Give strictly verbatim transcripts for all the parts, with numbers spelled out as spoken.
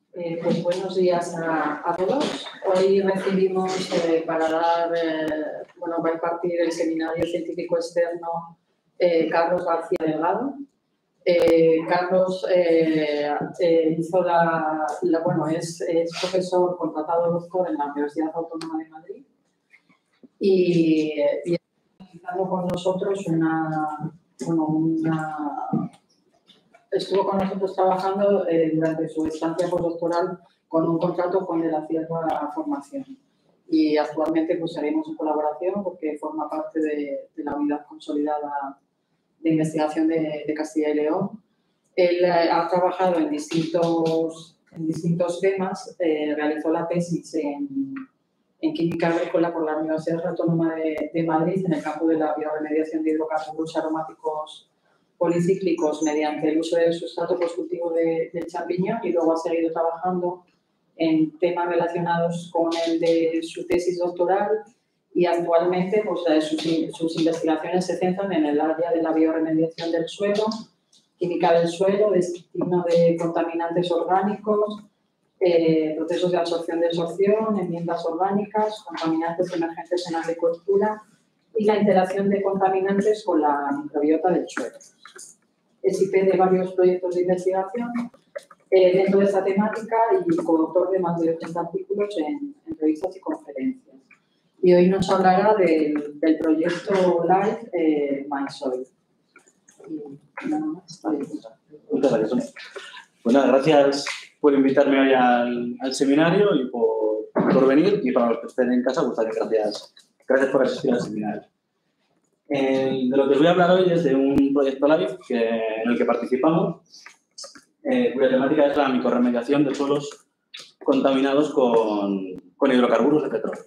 Eh, pues buenos días a, a todos. Hoy recibimos eh, para dar, eh, bueno, va a impartir el seminario científico externo eh, Carlos García Delgado. Eh, Carlos eh, eh, hizo la, la, bueno, es, es profesor contratado doctor en la Universidad Autónoma de Madrid y, y está realizando con nosotros una, bueno, una estuvo con nosotros trabajando eh, durante su estancia postdoctoral con un contrato con el acierto a la formación. Y actualmente pues seguimos en colaboración porque forma parte de, de la unidad consolidada de investigación de, de Castilla y León. Él eh, ha trabajado en distintos, en distintos temas, eh, realizó la tesis en, en química agrícola por la Universidad Autónoma de, de Madrid en el campo de la bioremediación de hidrocarburos aromáticos policíclicos mediante el uso del sustrato constructivo de, del champiñón, y luego ha seguido trabajando en temas relacionados con el de su tesis doctoral y actualmente pues, sus, sus investigaciones se centran en el área de la bioremediación del suelo, química del suelo, destino de contaminantes orgánicos, eh, procesos de absorción, desorción, enmiendas orgánicas, contaminantes emergentes en agricultura y la interacción de contaminantes con la microbiota del suelo. Es I P de varios proyectos de investigación eh, dentro de esta temática y coautor de más de ochenta artículos en, en revistas y conferencias. Y hoy nos hablará del, del proyecto LIFE eh, MySoil. Muchas gracias. Bueno, gracias por invitarme hoy al, al seminario y por, por venir. Y para los que estén en casa, pues también gracias, gracias por asistir al seminario. Eh, de lo que os voy a hablar hoy es de un proyecto LIFE que, en el que participamos, eh, cuya temática es la micorremediación de suelos contaminados con, con hidrocarburos de petróleo.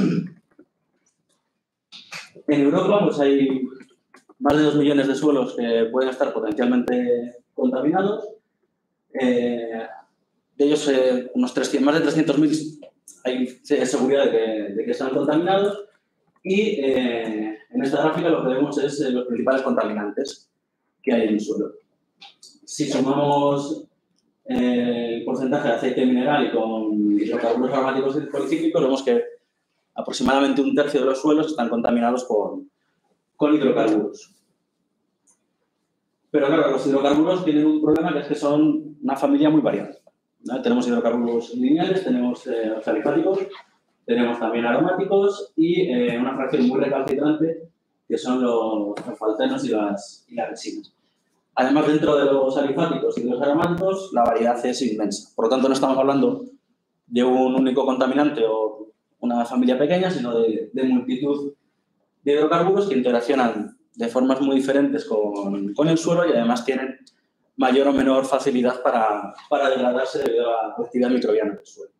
En Europa pues, hay más de dos millones de suelos que pueden estar potencialmente contaminados. Eh, de ellos, eh, unos trescientos, más de trescientos mil hay seguridad de que, de que están contaminados. Y eh, en esta gráfica lo que vemos es eh, los principales contaminantes que hay en el suelo. Si sumamos eh, el porcentaje de aceite mineral y con hidrocarburos aromáticos policíclicos, vemos que aproximadamente un tercio de los suelos están contaminados con, con hidrocarburos. Pero claro, los hidrocarburos tienen un problema, que es que son una familia muy variada, ¿no? Tenemos hidrocarburos lineales, tenemos eh, alifáticos, tenemos también aromáticos y eh, una fracción muy recalcitrante que son los sulfatenos y las, y las resinas. Además, dentro de los alifáticos y de los aromáticos, la variedad es inmensa. Por lo tanto, no estamos hablando de un único contaminante o una familia pequeña, sino de, de multitud de hidrocarburos que interaccionan de formas muy diferentes con, con el suelo y además tienen mayor o menor facilidad para, para degradarse debido a la actividad microbiana del suelo.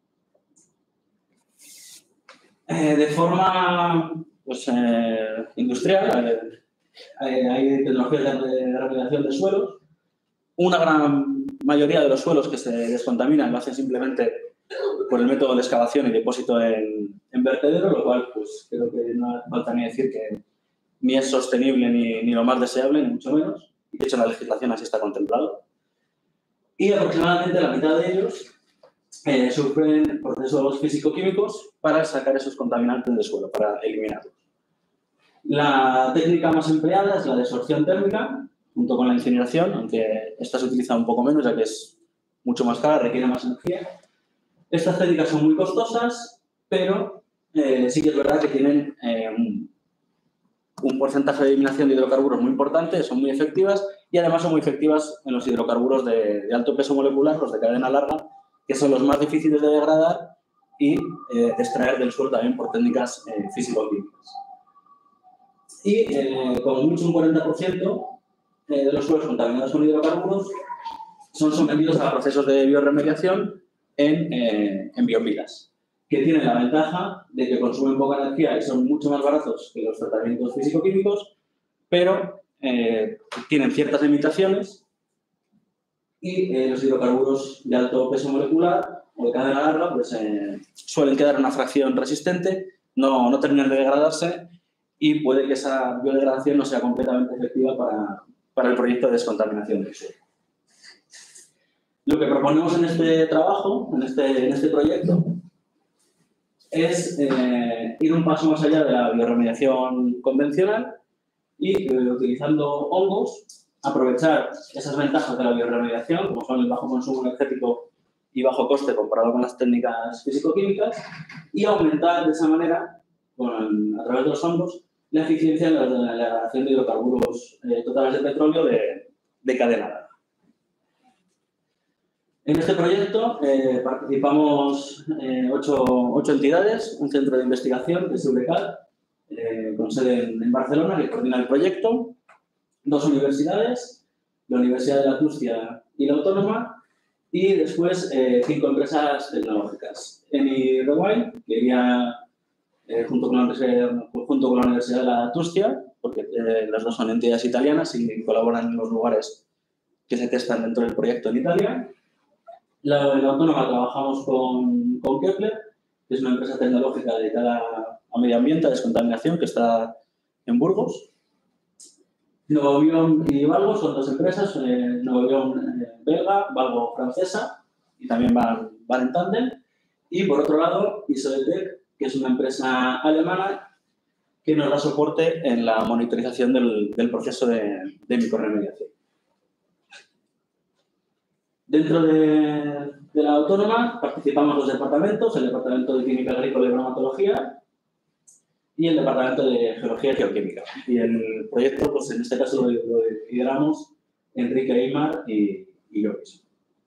Eh, de forma pues, eh, industrial, eh, hay, hay tecnologías de remediación de suelos. Una gran mayoría de los suelos que se descontaminan lo hacen simplemente por el método de excavación y depósito en, en vertedero, lo cual pues, creo que no hace falta ni decir que ni es sostenible ni, ni lo más deseable, ni mucho menos. Y de hecho, en la legislación así está contemplado. Y aproximadamente la mitad de ellos Eh, sufren procesos físico-químicos para sacar esos contaminantes del suelo, para eliminarlos. La técnica más empleada es la desorción térmica, junto con la incineración, aunque esta se utiliza un poco menos, ya que es mucho más cara, requiere más energía. Estas técnicas son muy costosas, pero eh, sí que es verdad que tienen eh, un, un porcentaje de eliminación de hidrocarburos muy importante, son muy efectivas y además son muy efectivas en los hidrocarburos de, de alto peso molecular, los de cadena larga, que son los más difíciles de degradar y eh, extraer del suelo también por técnicas eh, físico-químicas. Y eh, como mucho un cuarenta por ciento eh, de los suelos contaminados con hidrocarburos son sometidos a procesos de bioremediación en, eh, en biopilas, que tienen la ventaja de que consumen poca energía y son mucho más baratos que los tratamientos físico-químicos, pero eh, tienen ciertas limitaciones. Y eh, los hidrocarburos de alto peso molecular o de cadena larga pues, eh, suelen quedar en una fracción resistente, no, no terminan de degradarse y puede que esa biodegradación no sea completamente efectiva para, para el proyecto de descontaminación del suelo. Lo que proponemos en este trabajo, en este, en este proyecto, es eh, ir un paso más allá de la bioremediación convencional y, eh, utilizando hongos, aprovechar esas ventajas de la bioremediación, como son el bajo consumo energético y bajo coste comparado con las técnicas físico-químicas, y aumentar de esa manera, con, a través de los hongos, la eficiencia en la, en la generación de hidrocarburos eh, totales de petróleo de, de cadena larga. En este proyecto eh, participamos eh, ocho, ocho entidades, un centro de investigación, que es Eurecat, eh, con sede en, en Barcelona, que coordina el proyecto, dos universidades, la Universidad de la Tuscia y la Autónoma, y después eh, cinco empresas tecnológicas. Eni Rewind, que iría eh, junto, con la Universidad, junto con la Universidad de la Tuscia, porque eh, las dos son entidades italianas y colaboran en los lugares que se testan dentro del proyecto en Italia. La, en la Autónoma trabajamos con, con Kepler, que es una empresa tecnológica dedicada a medio ambiente, a descontaminación, que está en Burgos. Novovion y Valgo son dos empresas, eh, Novovion eh, belga, Valgo francesa, y también van, van en tándem. Y por otro lado, Isodetec, que es una empresa alemana que nos da soporte en la monitorización del, del proceso de, de micorremediación. Dentro de, de la Autónoma participamos dos departamentos, el Departamento de Química Agrícola y Bromatología y el Departamento de Geología y Geoquímica. Y el proyecto, pues en este caso lo, lo lideramos Enrique Aymar y, y yo mismo.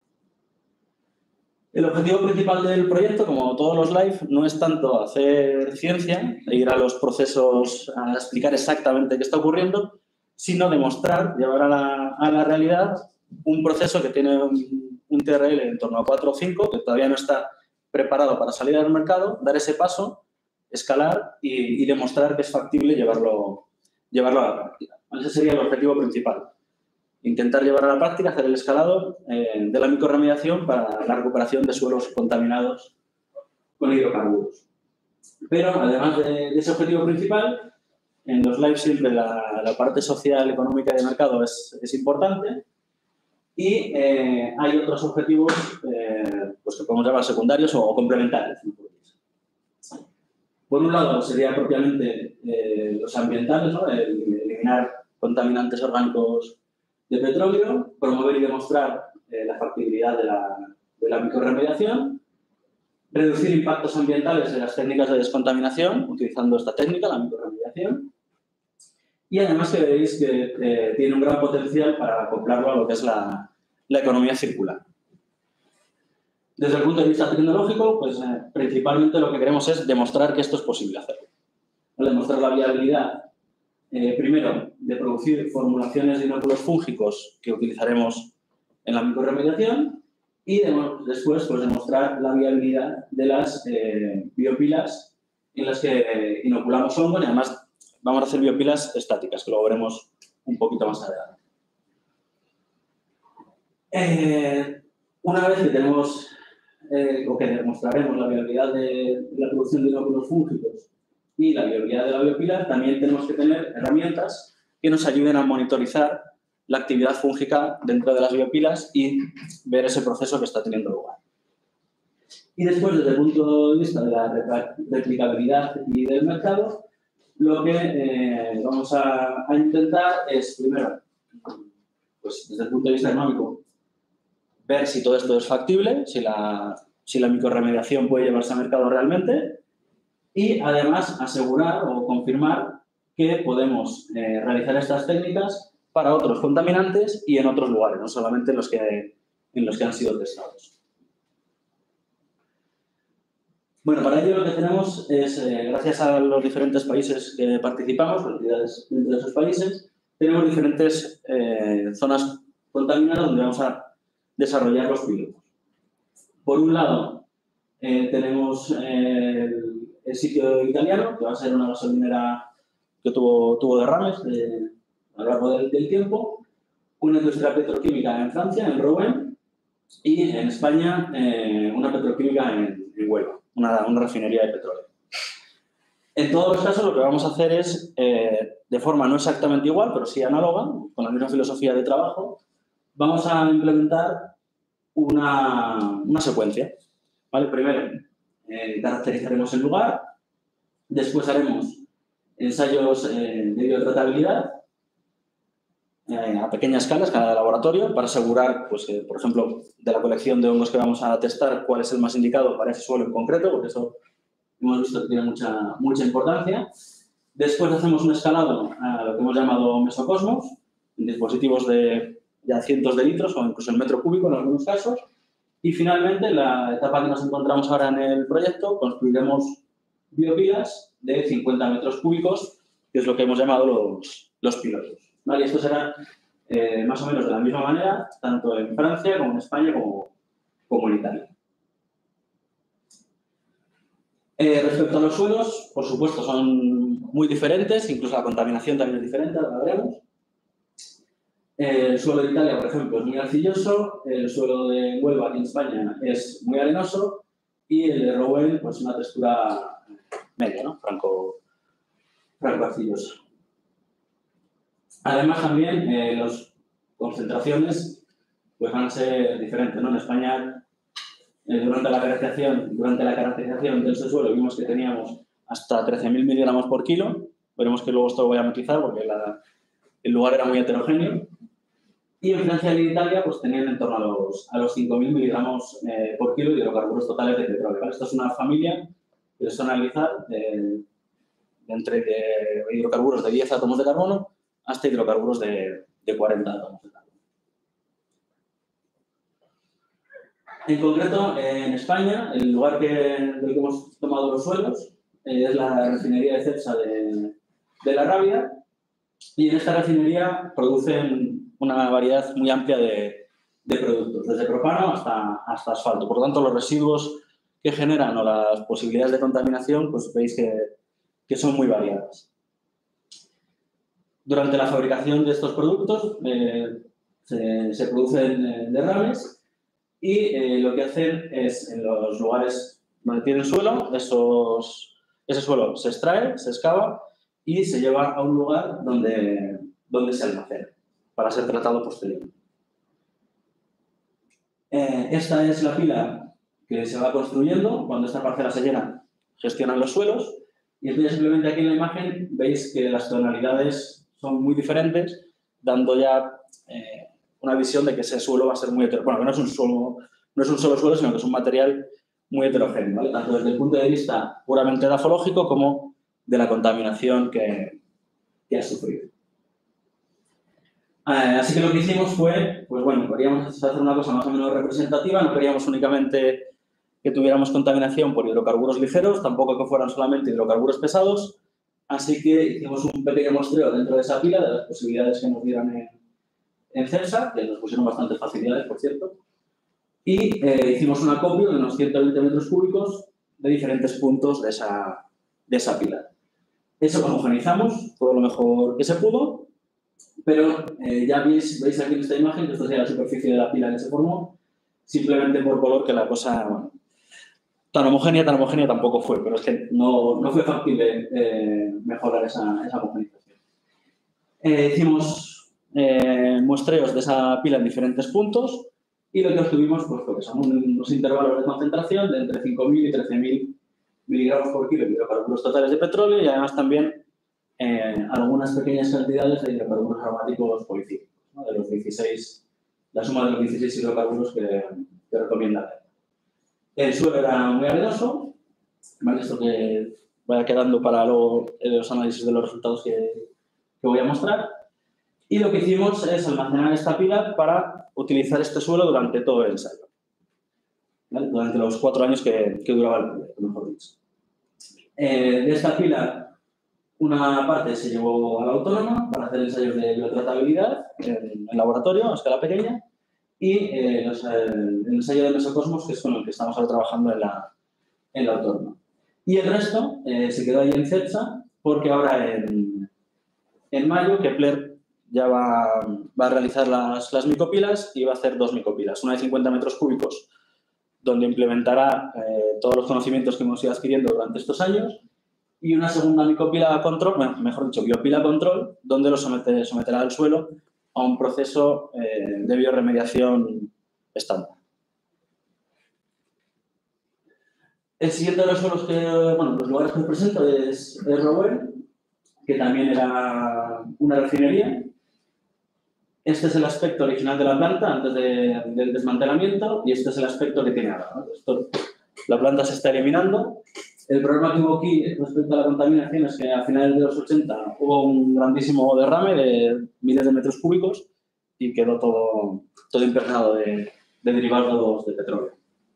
El objetivo principal del proyecto, como todos los live, no es tanto hacer ciencia, e ir a los procesos a explicar exactamente qué está ocurriendo, sino demostrar, llevar a la, a la realidad un proceso que tiene un, un T R L en torno a cuatro o cinco, que todavía no está preparado para salir al mercado, dar ese paso, escalar y, y demostrar que es factible llevarlo, llevarlo a la práctica. Ese sería el objetivo principal. Intentar llevar a la práctica, hacer el escalado eh, de la micorremediación para la recuperación de suelos contaminados con hidrocarburos. Pero, además de, de ese objetivo principal, en los live siempre la, la parte social, económica y de mercado es, es importante. Y eh, hay otros objetivos eh, pues que podemos llamar secundarios o, o complementarios. Por un lado, sería propiamente eh, los ambientales, ¿no? El, eliminar contaminantes orgánicos de petróleo, promover y demostrar eh, la factibilidad de la, de la micorremediación, reducir impactos ambientales de las técnicas de descontaminación, utilizando esta técnica, la micorremediación, y además que veréis que eh, tiene un gran potencial para acoplarlo a lo que es la, la economía circular. Desde el punto de vista tecnológico, pues eh, principalmente lo que queremos es demostrar que esto es posible hacerlo. Demostrar la viabilidad, eh, primero, de producir formulaciones de inóculos fúngicos que utilizaremos en la micorremediación y de, después pues, demostrar la viabilidad de las eh, biopilas en las que eh, inoculamos hongos y además vamos a hacer biopilas estáticas, que lo veremos un poquito más adelante. Eh, una vez que tenemos eh, o que demostraremos la viabilidad de, de la producción de inóculos fúngicos y la viabilidad de la biopila, también tenemos que tener herramientas que nos ayuden a monitorizar la actividad fúngica dentro de las biopilas y ver ese proceso que está teniendo lugar. Y después, desde el punto de vista de la replicabilidad y del mercado, lo que eh, vamos a, a intentar es, primero, pues desde el punto de vista económico, ver si todo esto es factible, si la, si la micorremediación puede llevarse a mercado realmente y, además, asegurar o confirmar que podemos eh, realizar estas técnicas para otros contaminantes y en otros lugares, no solamente en los que, en los que han sido testados. Bueno, para ello lo que tenemos es, eh, gracias a los diferentes países que participamos, las entidades dentro de esos países, tenemos diferentes eh, zonas contaminadas donde vamos a desarrollar los pilotos. Por un lado, eh, tenemos eh, el, el sitio italiano, que va a ser una gasolinera que tuvo, tuvo derrames de, a lo largo del, del tiempo, una industria petroquímica en Francia, en Rouen, y en España eh, una petroquímica en, en Huelva, una, una refinería de petróleo. En todos los casos lo que vamos a hacer es, eh, de forma no exactamente igual, pero sí análoga, con la misma filosofía de trabajo, vamos a implementar una, una secuencia. ¿Vale? Primero, eh, caracterizaremos el lugar, después haremos ensayos eh, de biotratabilidad eh, a pequeña escala, escala de laboratorio, para asegurar, pues, que, por ejemplo, de la colección de hongos que vamos a testar, cuál es el más indicado para ese suelo en concreto, porque eso hemos visto que tiene mucha, mucha importancia. Después hacemos un escalado a lo que hemos llamado mesocosmos, en dispositivos de ya cientos de litros o incluso en metro cúbico en algunos casos. Y finalmente, en la etapa que nos encontramos ahora en el proyecto, construiremos biopilas de cincuenta metros cúbicos, que es lo que hemos llamado los, los pilotos. ¿Vale? Y esto será eh, más o menos de la misma manera, tanto en Francia como en España como, como en Italia. Eh, respecto a los suelos, por supuesto, son muy diferentes, incluso la contaminación también es diferente, ahora veremos. El suelo de Italia, por ejemplo, es muy arcilloso, el suelo de Huelva, aquí en España, es muy arenoso y el de Rouen, pues una textura media, ¿no? Franco, franco arcilloso. Además, también eh, las concentraciones pues, van a ser diferentes, ¿no? En España, eh, durante, la caracterización, durante la caracterización del suelo, vimos que teníamos hasta trece mil miligramos por kilo. Veremos que luego esto lo voy a matizar porque la, el lugar era muy heterogéneo. Y en Francia y en Italia pues, tenían en torno a los, a los cinco mil miligramos eh, por kilo de hidrocarburos totales de petróleo. ¿Vale? Esto es una familia que es analizar de, de entre de hidrocarburos de diez átomos de carbono hasta hidrocarburos de, de cuarenta átomos de carbono. En concreto, eh, en España, el lugar que, del que hemos tomado los suelos eh, es la refinería de Cepsa de, de La Rábida, y en esta refinería producen una variedad muy amplia de, de productos, desde propano hasta, hasta asfalto. Por lo tanto, los residuos que generan o las posibilidades de contaminación, pues veis que, que son muy variadas. Durante la fabricación de estos productos eh, se, se producen eh, derrames y eh, lo que hacen es, en los lugares donde tienen suelo, esos, ese suelo se extrae, se excava y se lleva a un lugar donde, donde se almacena para ser tratado posteriormente. Eh, esta es la pila que se va construyendo. Cuando esta parcela se llena, gestionan los suelos. Y entonces simplemente aquí en la imagen veis que las tonalidades son muy diferentes, dando ya eh, una visión de que ese suelo va a ser muy heterogéneo. Bueno, que no es un, suelo, no es un solo suelo, sino que es un material muy heterogéneo, ¿vale? Tanto desde el punto de vista puramente edafológico como de la contaminación que, que ha sufrido. Eh, así que lo que hicimos fue, pues bueno, queríamos hacer una cosa más o menos representativa, no queríamos únicamente que tuviéramos contaminación por hidrocarburos ligeros, tampoco que fueran solamente hidrocarburos pesados, así que hicimos un pequeño muestreo dentro de esa pila de las posibilidades que nos dieran en, en Cepsa, que nos pusieron bastantes facilidades, por cierto, y eh, hicimos un acopio de unos ciento veinte metros cúbicos de diferentes puntos de esa, de esa pila. Eso lo homogeneizamos todo lo mejor que se pudo, pero eh, ya veis, veis aquí en esta imagen que esto sería la superficie de la pila que se formó, simplemente por color que la cosa, bueno, tan homogénea, tan homogénea tampoco fue, pero es que no, no fue factible eh, mejorar esa, esa homogenización. Eh, hicimos eh, muestreos de esa pila en diferentes puntos y lo que obtuvimos pues, pues, son unos intervalos de concentración de entre cinco mil y trece mil miligramos por kilo de hidrocarburos totales de petróleo y además también eh, algunas pequeñas cantidades de hidrocarburos aromáticos policíclicos, ¿no? De los dieciséis, la suma de los dieciséis hidrocarburos que, que recomienda. El suelo era muy arenoso, ¿vale? Esto que vaya quedando para luego los análisis de los resultados que, que voy a mostrar. Y lo que hicimos es almacenar esta pila para utilizar este suelo durante todo el ensayo, ¿vale? Durante los cuatro años que, que duraba el proyecto, mejor dicho. Eh, de esta pila, una parte se llevó a la autónoma para hacer ensayos de biotratabilidad en el laboratorio a escala pequeña y eh, los, el, el ensayo de mesocosmos, que es con el que estamos ahora trabajando en la, en la autónoma. Y el resto eh, se quedó ahí en Cepsa porque ahora en, en mayo Kepler ya va, va a realizar las, las micopilas y va a hacer dos micopilas, una de cincuenta metros cúbicos donde implementará eh, todos los conocimientos que hemos ido adquiriendo durante estos años y una segunda micopila control, bueno, mejor dicho, biopila control, donde lo somete, someterá al suelo a un proceso eh, de bioremediación estándar. El siguiente de los suelos que, bueno, los lugares que os presento es, es Rouen, que también era una refinería. Este es el aspecto original de la planta antes de, del desmantelamiento y este es el aspecto que tiene ahora, ¿no? Esto, la planta se está eliminando. El problema que hubo aquí respecto a la contaminación es que a finales de los ochenta hubo un grandísimo derrame de miles de metros cúbicos y quedó todo, todo impregnado de, de derivados de petróleo.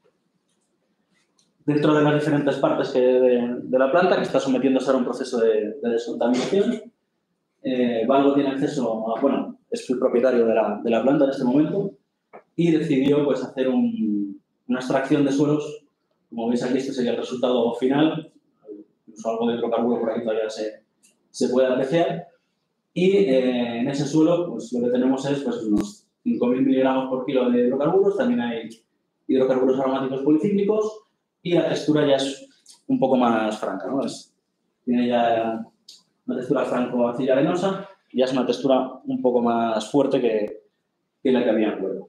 Dentro de las diferentes partes que de, de la planta, que está sometiéndose a un proceso de, de descontaminación, eh, Valgo tiene acceso a, bueno, es el propietario de la, de la planta en este momento y decidió pues, hacer un, una extracción de suelos. Como veis aquí, este sería el resultado final. Incluso algo de hidrocarburo por ahí todavía se, se puede apreciar. Y eh, en ese suelo pues, lo que tenemos es pues, unos cinco mil miligramos por kilo de hidrocarburos. También hay hidrocarburos aromáticos policíclicos y la textura ya es un poco más franca, ¿no? Es, tiene ya una textura franco-arcilla arenosa y ya es una textura un poco más fuerte que, que la que había en Huelva.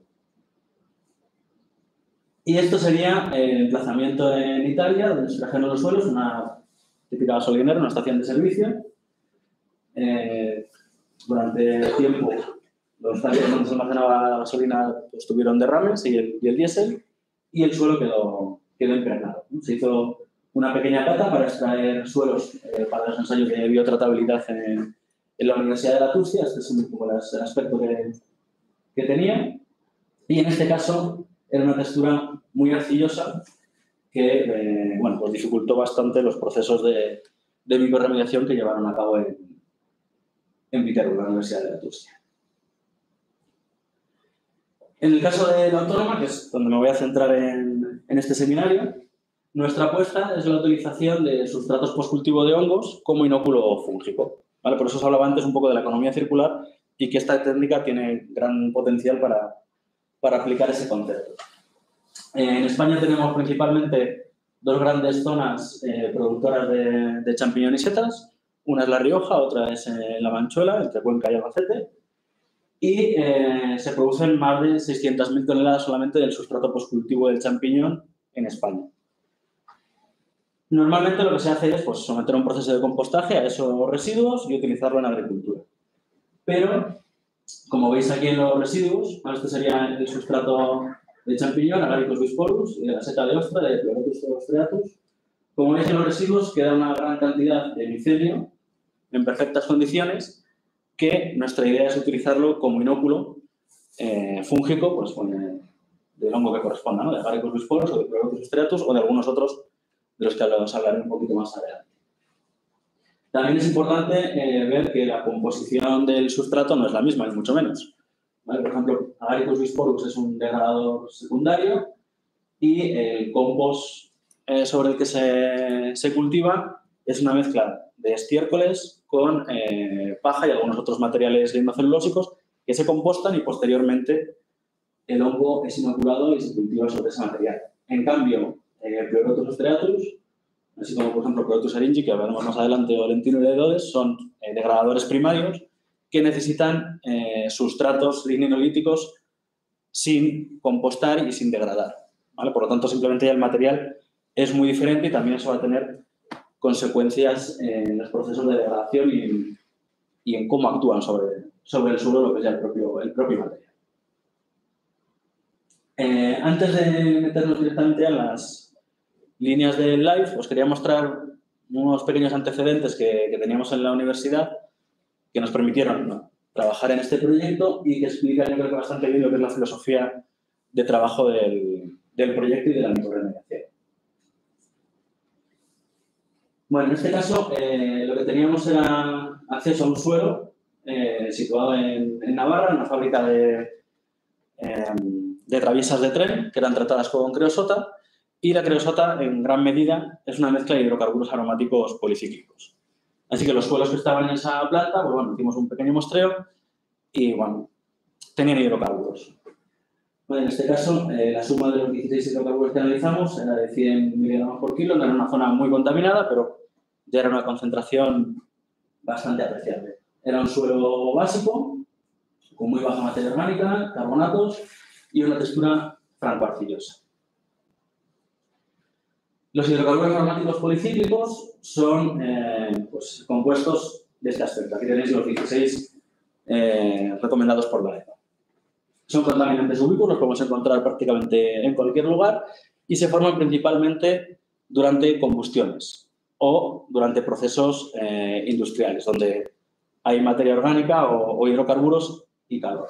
Y esto sería el emplazamiento en Italia, donde se trajeron los suelos, una típica gasolinera, una estación de servicio. Eh, durante tiempo, los tanques donde se almacenaba la gasolina pues, tuvieron derrames y el, y el diésel, y el suelo quedó, quedó impregnado. Se hizo una pequeña cata para extraer suelos eh, para los ensayos de biotratabilidad en, en la Universidad de la Turcia. Este es un poco el aspecto que, que tenía. Y en este caso era una textura muy arcillosa que eh, bueno, pues dificultó bastante los procesos de, de bioremediación que llevaron a cabo en, en Viterbo, la Universidad de la Turcia. En el caso de la Autónoma, que es donde me voy a centrar en, en este seminario, nuestra apuesta es la utilización de sustratos postcultivo de hongos como inóculo fúngico. ¿Vale? Por eso os hablaba antes un poco de la economía circular y que esta técnica tiene gran potencial para, para aplicar ese concepto. En España tenemos principalmente dos grandes zonas eh, productoras de, de champiñón y setas. Una es La Rioja, otra es eh, La Manchuela, entre Cuenca y Albacete. Y eh, se producen más de seiscientas mil toneladas solamente del sustrato postcultivo del champiñón en España. Normalmente lo que se hace es pues, someter a un proceso de compostaje a esos residuos y utilizarlo en agricultura. Pero, como veis aquí en los residuos, este sería el sustrato de champiñón, Agaricus bisporus, y de la seta de ostra, de Pleurotus striatus. Como veis en los residuos queda una gran cantidad de micelio en perfectas condiciones que nuestra idea es utilizarlo como inóculo eh, fúngico pues, con el, del hongo que corresponda, ¿no? De Agaricus bisporus o de Pleurotus striatus o de algunos otros de los que os hablaré un poquito más adelante. También es importante eh, ver que la composición del sustrato no es la misma, ni mucho menos. ¿Vale? Por ejemplo, Agaricus bisporus es un degradador secundario y el compost eh, sobre el que se, se cultiva es una mezcla de estiércoles con eh, paja y algunos otros materiales lignocelulósicos que se compostan y posteriormente el hongo es inoculado y se cultiva sobre ese material. En cambio, eh, Pleurotus striatus, así como por ejemplo Pleurotus eringi, que hablaremos más adelante, o Lentino y Ledodes, son eh, degradadores primarios que necesitan eh, sustratos ligninolíticos sin compostar y sin degradar. ¿Vale? Por lo tanto, simplemente ya el material es muy diferente y también eso va a tener consecuencias en los procesos de degradación y, y en cómo actúan sobre, sobre el suelo, lo que es ya el propio, el propio material. Eh, antes de meternos directamente a las líneas del LIFE, os quería mostrar unos pequeños antecedentes que, que teníamos en la universidad que nos permitieron, ¿no?, trabajar en este proyecto y que explican, yo creo que bastante bien lo que es la filosofía de trabajo del, del proyecto y de la microremediación. Bueno, en este caso eh, lo que teníamos era acceso a un suelo eh, situado en, en Navarra, en una fábrica de, eh, de traviesas de tren que eran tratadas con creosota, y la creosota en gran medida es una mezcla de hidrocarburos aromáticos policíclicos. Así que los suelos que estaban en esa planta, pues bueno, hicimos un pequeño muestreo y bueno, tenían hidrocarburos. Bueno, en este caso, eh, la suma de los dieciséis hidrocarburos que analizamos era de cien miligramos por kilo, no era una zona muy contaminada, pero ya era una concentración bastante apreciable. Era un suelo básico, con muy baja materia orgánica, carbonatos y una textura franco-arcillosa. Los hidrocarburos aromáticos policíclicos son eh, pues, compuestos de este aspecto. Aquí tenéis los dieciséis eh, recomendados por la E P A. Son contaminantes ubíquos, los podemos encontrar prácticamente en cualquier lugar y se forman principalmente durante combustiones o durante procesos eh, industriales, donde hay materia orgánica o, o hidrocarburos y calor.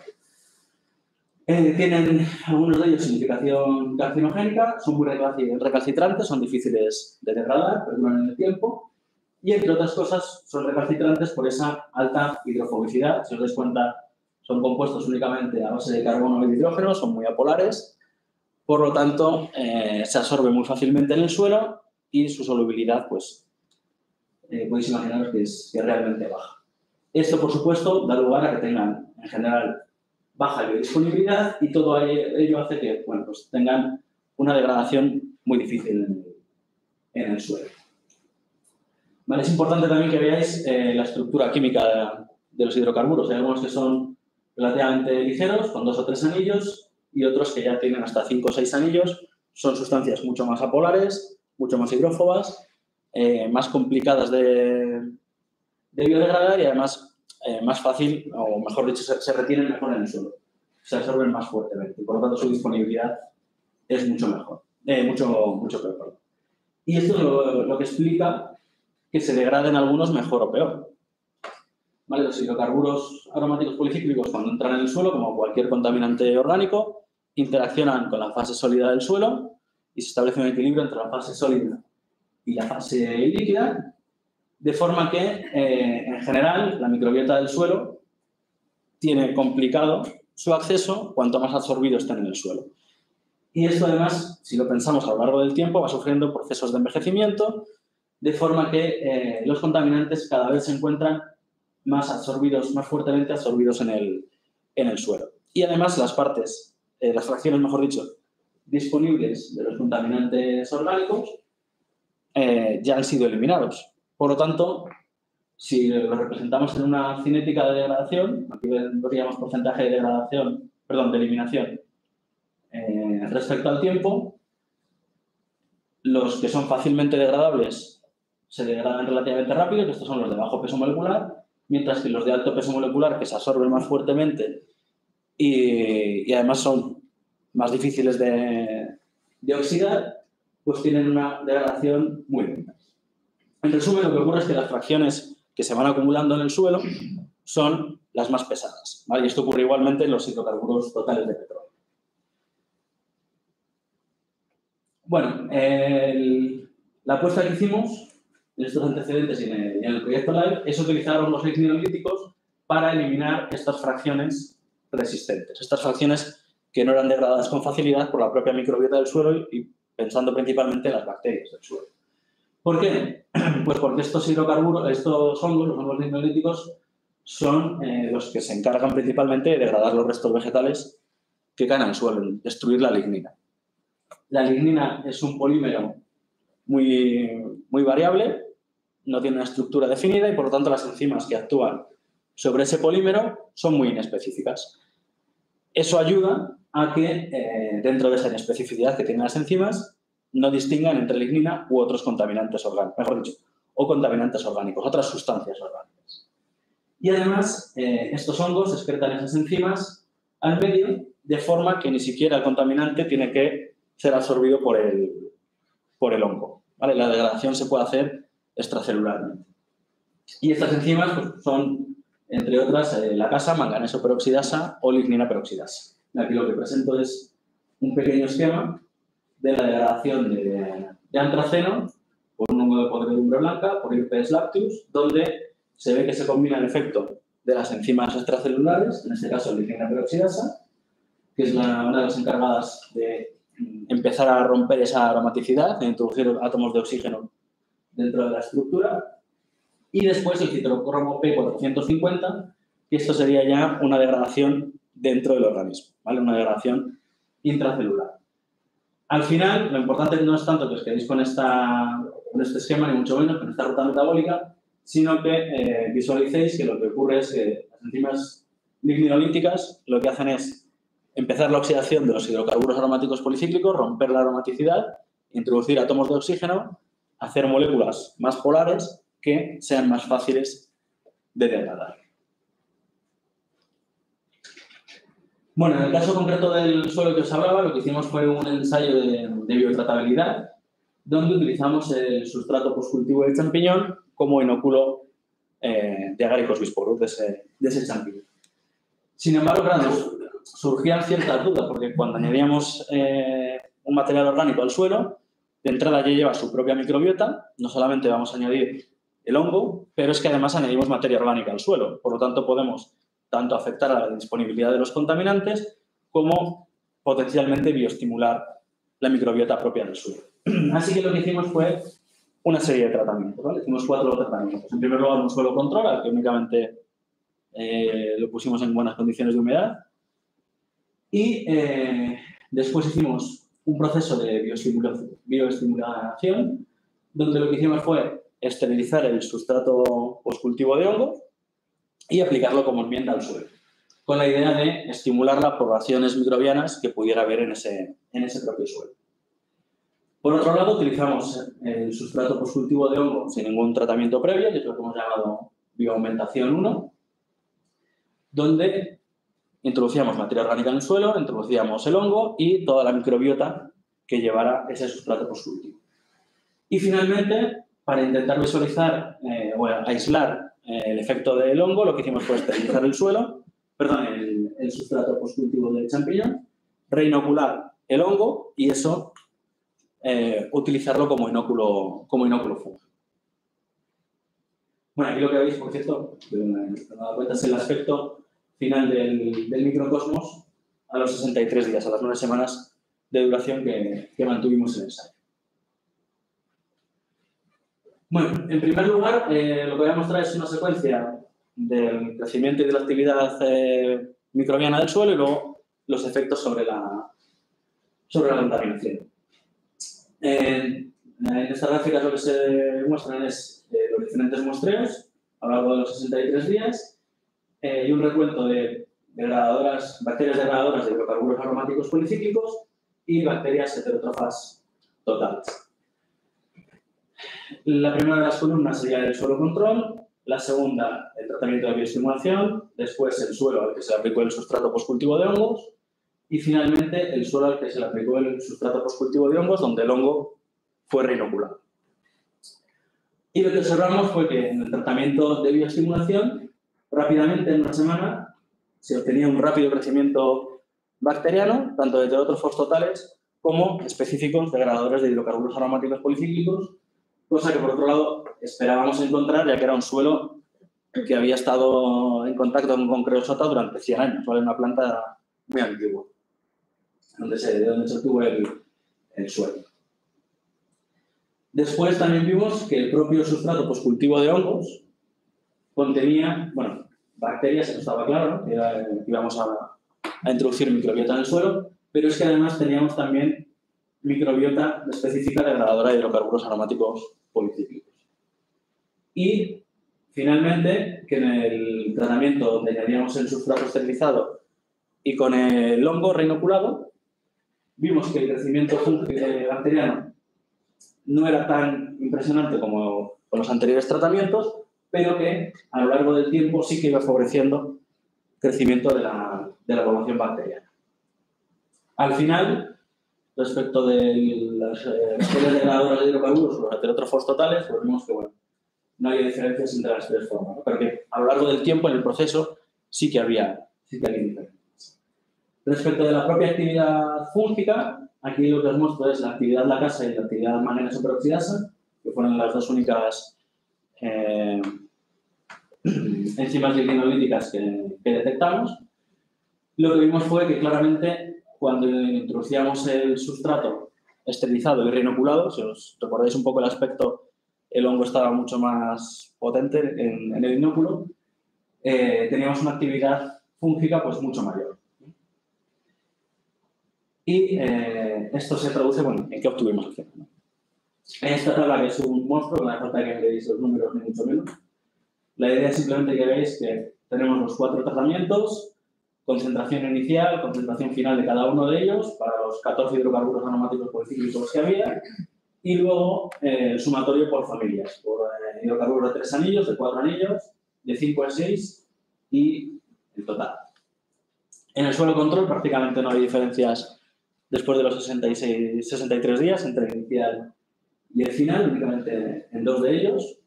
Eh, tienen algunos de ellos significación carcinogénica, son muy recalcitrantes, son difíciles de degradar, perduran en el tiempo y, entre otras cosas, son recalcitrantes por esa alta hidrofobicidad. Si os dais cuenta, son compuestos únicamente a base de carbono y de hidrógeno, son muy apolares, por lo tanto, eh, se absorbe muy fácilmente en el suelo y su solubilidad, pues, eh, podéis imaginaros que es, que es realmente baja. Esto, por supuesto, da lugar a que tengan, en general, baja biodisponibilidad y todo ello hace que, bueno, pues tengan una degradación muy difícil en el, en el suelo. Vale, es importante también que veáis eh, la estructura química de, de los hidrocarburos. Hay algunos que son relativamente ligeros, con dos o tres anillos, y otros que ya tienen hasta cinco o seis anillos. Son sustancias mucho más apolares, mucho más hidrófobas, eh, más complicadas de, de biodegradar y además Eh, más fácil, o mejor dicho, se, se retienen mejor en el suelo, se absorben más fuertemente y por lo tanto su disponibilidad es mucho mejor, eh, mucho, mucho peor. Y esto es lo, lo que explica que se degraden algunos mejor o peor. ¿Vale? Los hidrocarburos aromáticos policíclicos, cuando entran en el suelo, como cualquier contaminante orgánico, interaccionan con la fase sólida del suelo y se establece un equilibrio entre la fase sólida y la fase líquida, de forma que, eh, en general, la microbiota del suelo tiene complicado su acceso cuanto más absorbido estén en el suelo. Y esto, además, si lo pensamos a lo largo del tiempo, va sufriendo procesos de envejecimiento, de forma que eh, los contaminantes cada vez se encuentran más absorbidos, más fuertemente absorbidos en el, en el suelo. Y, además, las partes, eh, las fracciones, mejor dicho, disponibles de los contaminantes orgánicos eh, ya han sido eliminados. Por lo tanto, si lo representamos en una cinética de degradación, aquí veríamos porcentaje de degradación, perdón, de eliminación eh, respecto al tiempo, los que son fácilmente degradables se degradan relativamente rápido, que estos son los de bajo peso molecular, mientras que los de alto peso molecular, que se absorben más fuertemente y, y además son más difíciles de, de oxidar, pues tienen una degradación muy lenta. En resumen, lo que ocurre es que las fracciones que se van acumulando en el suelo son las más pesadas, ¿vale? Y esto ocurre igualmente en los hidrocarburos totales de petróleo. Bueno, el, la apuesta que hicimos en estos antecedentes y en el, y en el proyecto LIFE es utilizar los lignolíticos para eliminar estas fracciones resistentes, estas fracciones que no eran degradadas con facilidad por la propia microbiota del suelo y pensando principalmente en las bacterias del suelo. ¿Por qué? Pues porque estos hidrocarburos, estos hongos, los hongos lignolíticos, son eh, los que se encargan principalmente de degradar los restos vegetales que caen al suelo, destruir la lignina. La lignina es un polímero muy, muy variable, no tiene una estructura definida y, por lo tanto, las enzimas que actúan sobre ese polímero son muy inespecíficas. Eso ayuda a que, eh, dentro de esa inespecificidad que tienen las enzimas, no distingan entre lignina u otros contaminantes orgánicos, mejor dicho, o contaminantes orgánicos, otras sustancias orgánicas. Y además, eh, estos hongos excretan esas enzimas al medio de forma que ni siquiera el contaminante tiene que ser absorbido por el, por el hongo, ¿vale? La degradación se puede hacer extracelularmente. Y estas enzimas pues, son, entre otras, eh, la casa, manganeso peroxidasa o lignina peroxidasa. Aquí lo que presento es un pequeño esquema de la degradación de, de antraceno por un hongo de podredumbre blanca, por Herpes lacteus, donde se ve que se combina el efecto de las enzimas extracelulares, en este caso lignina peroxidasa, que es la, una de las encargadas de empezar a romper esa aromaticidad, de introducir átomos de oxígeno dentro de la estructura, y después el citrocromo P cuatrocientos cincuenta, que esto sería ya una degradación dentro del organismo, ¿vale? Una degradación intracelular. Al final, lo importante no es tanto que os quedéis con, esta, con este esquema, ni mucho menos con esta ruta metabólica, sino que eh, visualicéis que lo que ocurre es que las enzimas lignolíticas lo que hacen es empezar la oxidación de los hidrocarburos aromáticos policíclicos, romper la aromaticidad, introducir átomos de oxígeno, hacer moléculas más polares que sean más fáciles de degradar. Bueno, en el caso concreto del suelo que os hablaba, lo que hicimos fue un ensayo de, de biotratabilidad, donde utilizamos el sustrato postcultivo del champiñón como inóculo eh, de Agaricus bisporus, de ese, de ese champiñón. Sin embargo, claro, nos surgían ciertas dudas, porque cuando añadíamos eh, un material orgánico al suelo, de entrada ya lleva su propia microbiota, no solamente vamos a añadir el hongo, pero es que además añadimos materia orgánica al suelo. Por lo tanto, podemos tanto afectar a la disponibilidad de los contaminantes como potencialmente bioestimular la microbiota propia del suelo. Así que lo que hicimos fue una serie de tratamientos, ¿vale? Hicimos cuatro tratamientos. En primer lugar, un suelo control, al que únicamente eh, lo pusimos en buenas condiciones de humedad. Y eh, después hicimos un proceso de bioestimulación, bioestimulación, donde lo que hicimos fue esterilizar el sustrato postcultivo de hongo y aplicarlo como enmienda al suelo, con la idea de estimular las poblaciones microbianas que pudiera haber en ese, en ese propio suelo. Por otro lado, utilizamos el sustrato postcultivo de hongo sin ningún tratamiento previo, que es lo que hemos llamado bioaumentación uno, donde introducíamos materia orgánica en el suelo, introducíamos el hongo y toda la microbiota que llevara ese sustrato postcultivo. Y finalmente, para intentar visualizar eh, o aislar eh, el efecto del hongo, lo que hicimos fue esterilizar el suelo, perdón, el, el sustrato postcultivo del champiñón, reinocular el hongo y eso eh, utilizarlo como inóculo, como inóculo fúngico. Bueno, aquí lo que veis, por cierto, que me he dado cuenta, es el aspecto final del, del microcosmos a los sesenta y tres días, a las nueve semanas de duración que, que mantuvimos en el ensayo. Bueno, en primer lugar, eh, lo que voy a mostrar es una secuencia del crecimiento y de la actividad eh, microbiana del suelo y luego los efectos sobre la, sobre la contaminación. Eh, en estas gráficas lo que se muestran es eh, los diferentes muestreos a lo largo de los sesenta y tres días eh, y un recuento de degradadoras, bacterias degradadoras de hidrocarburos aromáticos policíclicos y bacterias heterótrofas totales. La primera de las columnas sería el suelo control, la segunda el tratamiento de bioestimulación, después el suelo al que se le aplicó el sustrato postcultivo de hongos y finalmente el suelo al que se le aplicó el sustrato postcultivo de hongos donde el hongo fue reinoculado. Y lo que observamos fue que en el tratamiento de bioestimulación, rápidamente en una semana, se obtenía un rápido crecimiento bacteriano, tanto de heterótrofos totales como específicos degradadores de hidrocarburos aromáticos policíclicos, cosa que, por otro lado, esperábamos encontrar, ya que era un suelo que había estado en contacto con creosota durante cien años, ¿vale? Una planta muy antigua, donde se, de donde se obtuvo el, el suelo. Después también vimos que el propio sustrato postcultivo de hongos contenía, bueno, bacterias, eso estaba claro, ¿no? Que íbamos a, a introducir microbiota en el suelo, pero es que además teníamos también microbiota específica degradadora de hidrocarburos aromáticos policíclicos. Y, finalmente, que en el tratamiento donde añadíamos el sustrato esterilizado y con el hongo reinoculado, vimos que el crecimiento bacteriano no era tan impresionante como con los anteriores tratamientos, pero que a lo largo del tiempo sí que iba favoreciendo crecimiento de la, de la población bacteriana. Al final, respecto de las bacterias degradadoras de hidrocarburos o los heterótrofos totales, pues vimos que bueno, no había diferencias entre las tres formas, ¿no? Pero que a lo largo del tiempo, en el proceso, sí que había, sí que había diferencias. Respecto de la propia actividad fúngica, aquí lo que os muestro es la actividad lacasa y la actividad manganesa superoxidasa, que fueron las dos únicas eh, enzimas lignolíticas que, que detectamos. Lo que vimos fue que claramente cuando introducíamos el sustrato esterilizado y reinoculado, si os recordáis un poco el aspecto, el hongo estaba mucho más potente en, en el inóculo, eh, teníamos una actividad fúngica pues mucho mayor. Y eh, esto se traduce, bueno, en qué obtuvimos acción, ¿no? En esta tabla, que es un monstruo, no hace falta que veáis los números ni mucho menos. La idea es simplemente que veáis que tenemos los cuatro tratamientos, concentración inicial, concentración final de cada uno de ellos para los catorce hidrocarburos aromáticos policíclicos que había, y luego eh, el sumatorio por familias, por eh, hidrocarburos de tres anillos, de cuatro anillos, de cinco a seis y el total. En el suelo control prácticamente no hay diferencias después de los sesenta y seis, sesenta y tres días entre el inicial y el final, únicamente en dos de ellos.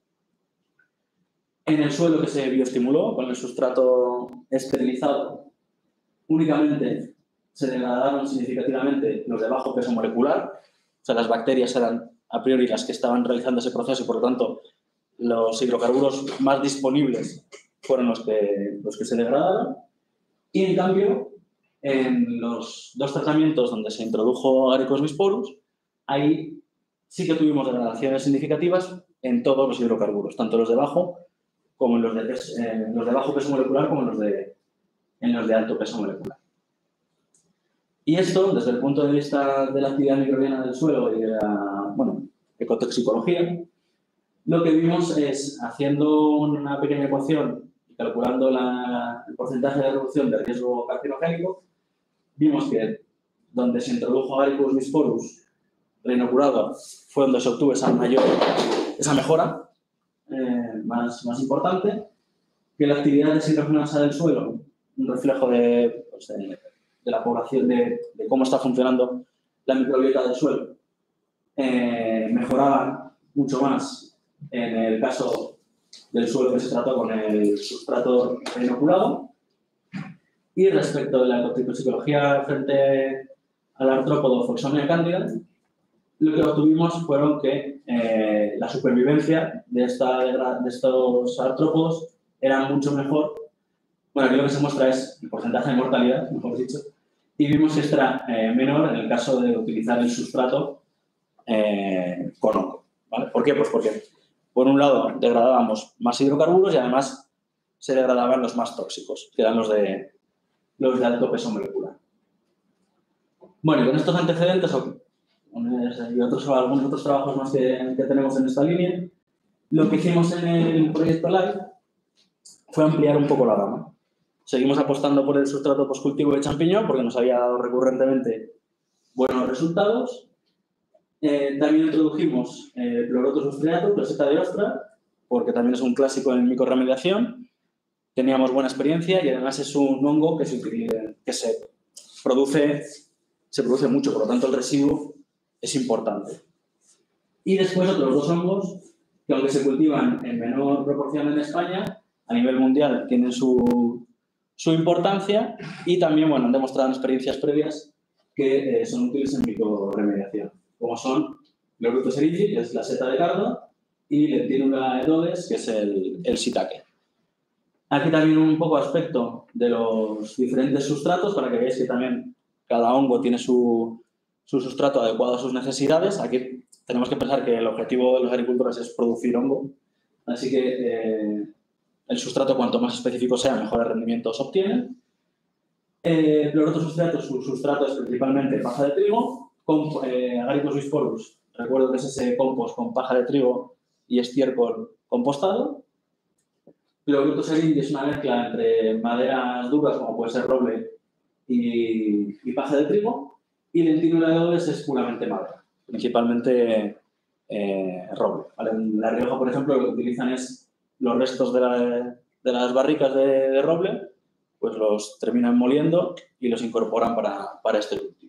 En el suelo que se bioestimuló con el sustrato esterilizado, únicamente se degradaron significativamente los de bajo peso molecular, o sea, las bacterias eran a priori las que estaban realizando ese proceso y, por lo tanto, los hidrocarburos más disponibles fueron los que, los que se degradaron. Y, en cambio, en los dos tratamientos donde se introdujo Agaricus bisporus, ahí sí que tuvimos degradaciones significativas en todos los hidrocarburos, tanto los de bajo como en los de, eh, los de bajo peso molecular como en los de, en los de alto peso molecular. Y esto, desde el punto de vista de la actividad microbiana del suelo y de la, bueno, ecotoxicología, lo que vimos es, haciendo una pequeña ecuación y calculando la, el porcentaje de reducción de riesgo carcinogénico, vimos que donde se introdujo Agaricus bisporus reinoculado fue donde se obtuvo esa mayor, esa mejora eh, más, más importante, que la actividad deshidrogenasa del suelo, un reflejo de, pues, de, de la población, de, de cómo está funcionando la microbiota del suelo, eh, mejoraba mucho más en el caso del suelo que se trató con el sustrato reinoculado. Y respecto de la ecotoxicología frente al artrópodo Foxomia candida, lo que obtuvimos fueron que eh, la supervivencia de, esta, de estos artrópodos era mucho mejor. Bueno, aquí lo que se muestra es el porcentaje de mortalidad, mejor dicho, y vimos que esto era eh, menor en el caso de utilizar el sustrato eh, con hongo, ¿vale? ¿Por qué? Pues porque, por un lado, degradábamos más hidrocarburos y además se degradaban los más tóxicos, que eran los de, los de alto peso molecular. Bueno, y con estos antecedentes y otros, algunos otros trabajos más que, que tenemos en esta línea, lo que hicimos en el proyecto LIFE fue ampliar un poco la gama. Seguimos apostando por el sustrato postcultivo de champiñón porque nos había dado recurrentemente buenos resultados. Eh, también introdujimos eh, Pleurotus striatus, placeta de ostra, porque también es un clásico en micorremediación. Teníamos buena experiencia y además es un hongo que se, utiliza, que se, produce, se produce mucho, por lo tanto el residuo es importante. Y después otros dos hongos que, aunque se cultivan en menor proporción en España, a nivel mundial tienen su, su importancia y también, bueno, han demostrado en experiencias previas que eh, son útiles en micorremediación, como son Pleurotus erigi, que es la seta de cardo, y Lentinula edodes, que es el, el shiitake. Aquí también un poco aspecto de los diferentes sustratos para que veáis que también cada hongo tiene su, su sustrato adecuado a sus necesidades. Aquí tenemos que pensar que el objetivo de los agricultores es producir hongo, así que eh, el sustrato cuanto más específico sea, mejores rendimientos obtienen. Eh, Pleurotus striatus, su sustrato es principalmente paja de trigo, con eh, Agaricus bisporus, recuerdo que es ese compost con paja de trigo y estiércol compostado. Pleurotus erigi es una mezcla entre maderas duras, como puede ser roble, y, y paja de trigo, y Lentinula edodes es puramente madera, principalmente eh, roble, ¿vale? En La Rioja, por ejemplo, lo que utilizan es los restos de, la, de las barricas de, de roble, pues los terminan moliendo y los incorporan para, para este cultivo.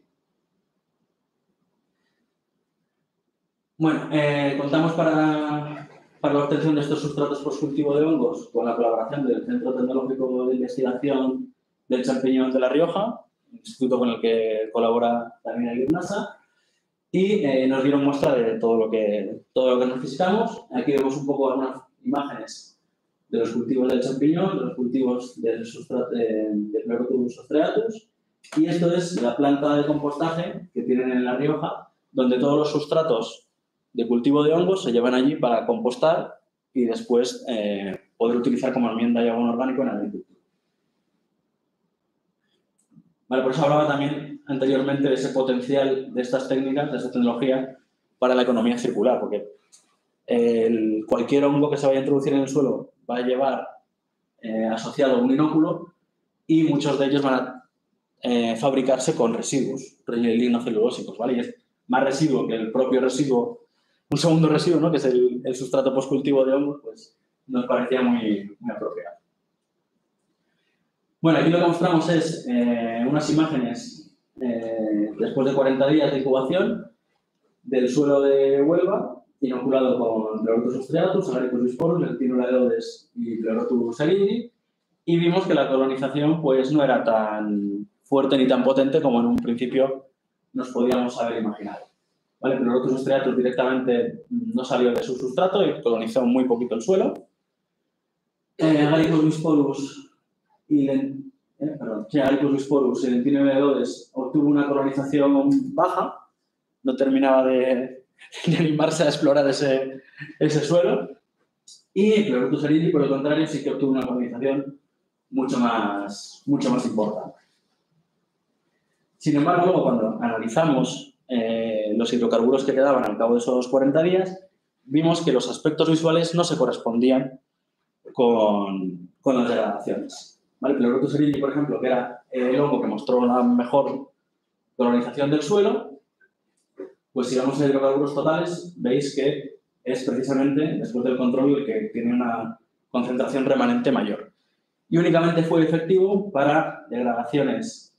Bueno, eh, contamos para, para la obtención de estos sustratos postcultivo de hongos con la colaboración del Centro Tecnológico de Investigación del Champiñón de La Rioja, instituto con el que colabora también el IRNASA, y eh, nos dieron muestra de todo lo, que, todo lo que necesitamos. Aquí vemos un poco algunas imágenes de los cultivos del champiñón, de los cultivos del sustrato de, de Pleurotus striatus, y esto es la planta de compostaje que tienen en La Rioja, donde todos los sustratos de cultivo de hongos se llevan allí para compostar y después eh, poder utilizar como enmienda y abono orgánico en la agricultura. Vale, por eso hablaba también anteriormente de ese potencial de estas técnicas, de esta tecnología para la economía circular, porque el, cualquier hongo que se vaya a introducir en el suelo va a llevar eh, asociado un inóculo y muchos de ellos van a eh, fabricarse con residuos lignocelulósicos, ¿vale? Y es más residuo que el propio residuo, un segundo residuo, ¿no? Que es el, el sustrato postcultivo de hongos, pues nos parecía muy, muy apropiado. Bueno, aquí lo que mostramos es eh, unas imágenes eh, después de cuarenta días de incubación del suelo de Huelva, inoculado con Pleurotus striatus, Agaricus bisporus, Lentinula edodes y Pleurotus eryngii, y vimos que la colonización pues, no era tan fuerte ni tan potente como en un principio nos podíamos haber imaginado. ¿Vale? Pleurotus striatus directamente no salió de su sustrato y colonizó muy poquito el suelo. Eh, Agaricus bisporus y Lentinula Eh, perdón, sí, Agaricus bisporus y Lentinula edodes obtuvo una colonización baja, no terminaba de, de animarse a explorar ese, ese suelo, y Pleurotus eryngii, por el contrario, sí que obtuvo una colonización mucho más, mucho más importante. Sin embargo, luego cuando analizamos eh, los hidrocarburos que quedaban al cabo de esos cuarenta días, vimos que los aspectos visuales no se correspondían con, con las degradaciones. ¿Vale? Pleurotus eryngii, por ejemplo, que era el hongo que mostró una mejor colonización del suelo, pues si vamos a hidrocarburos totales, veis que es precisamente, después del control, el que tiene una concentración remanente mayor. Y únicamente fue efectivo para degradaciones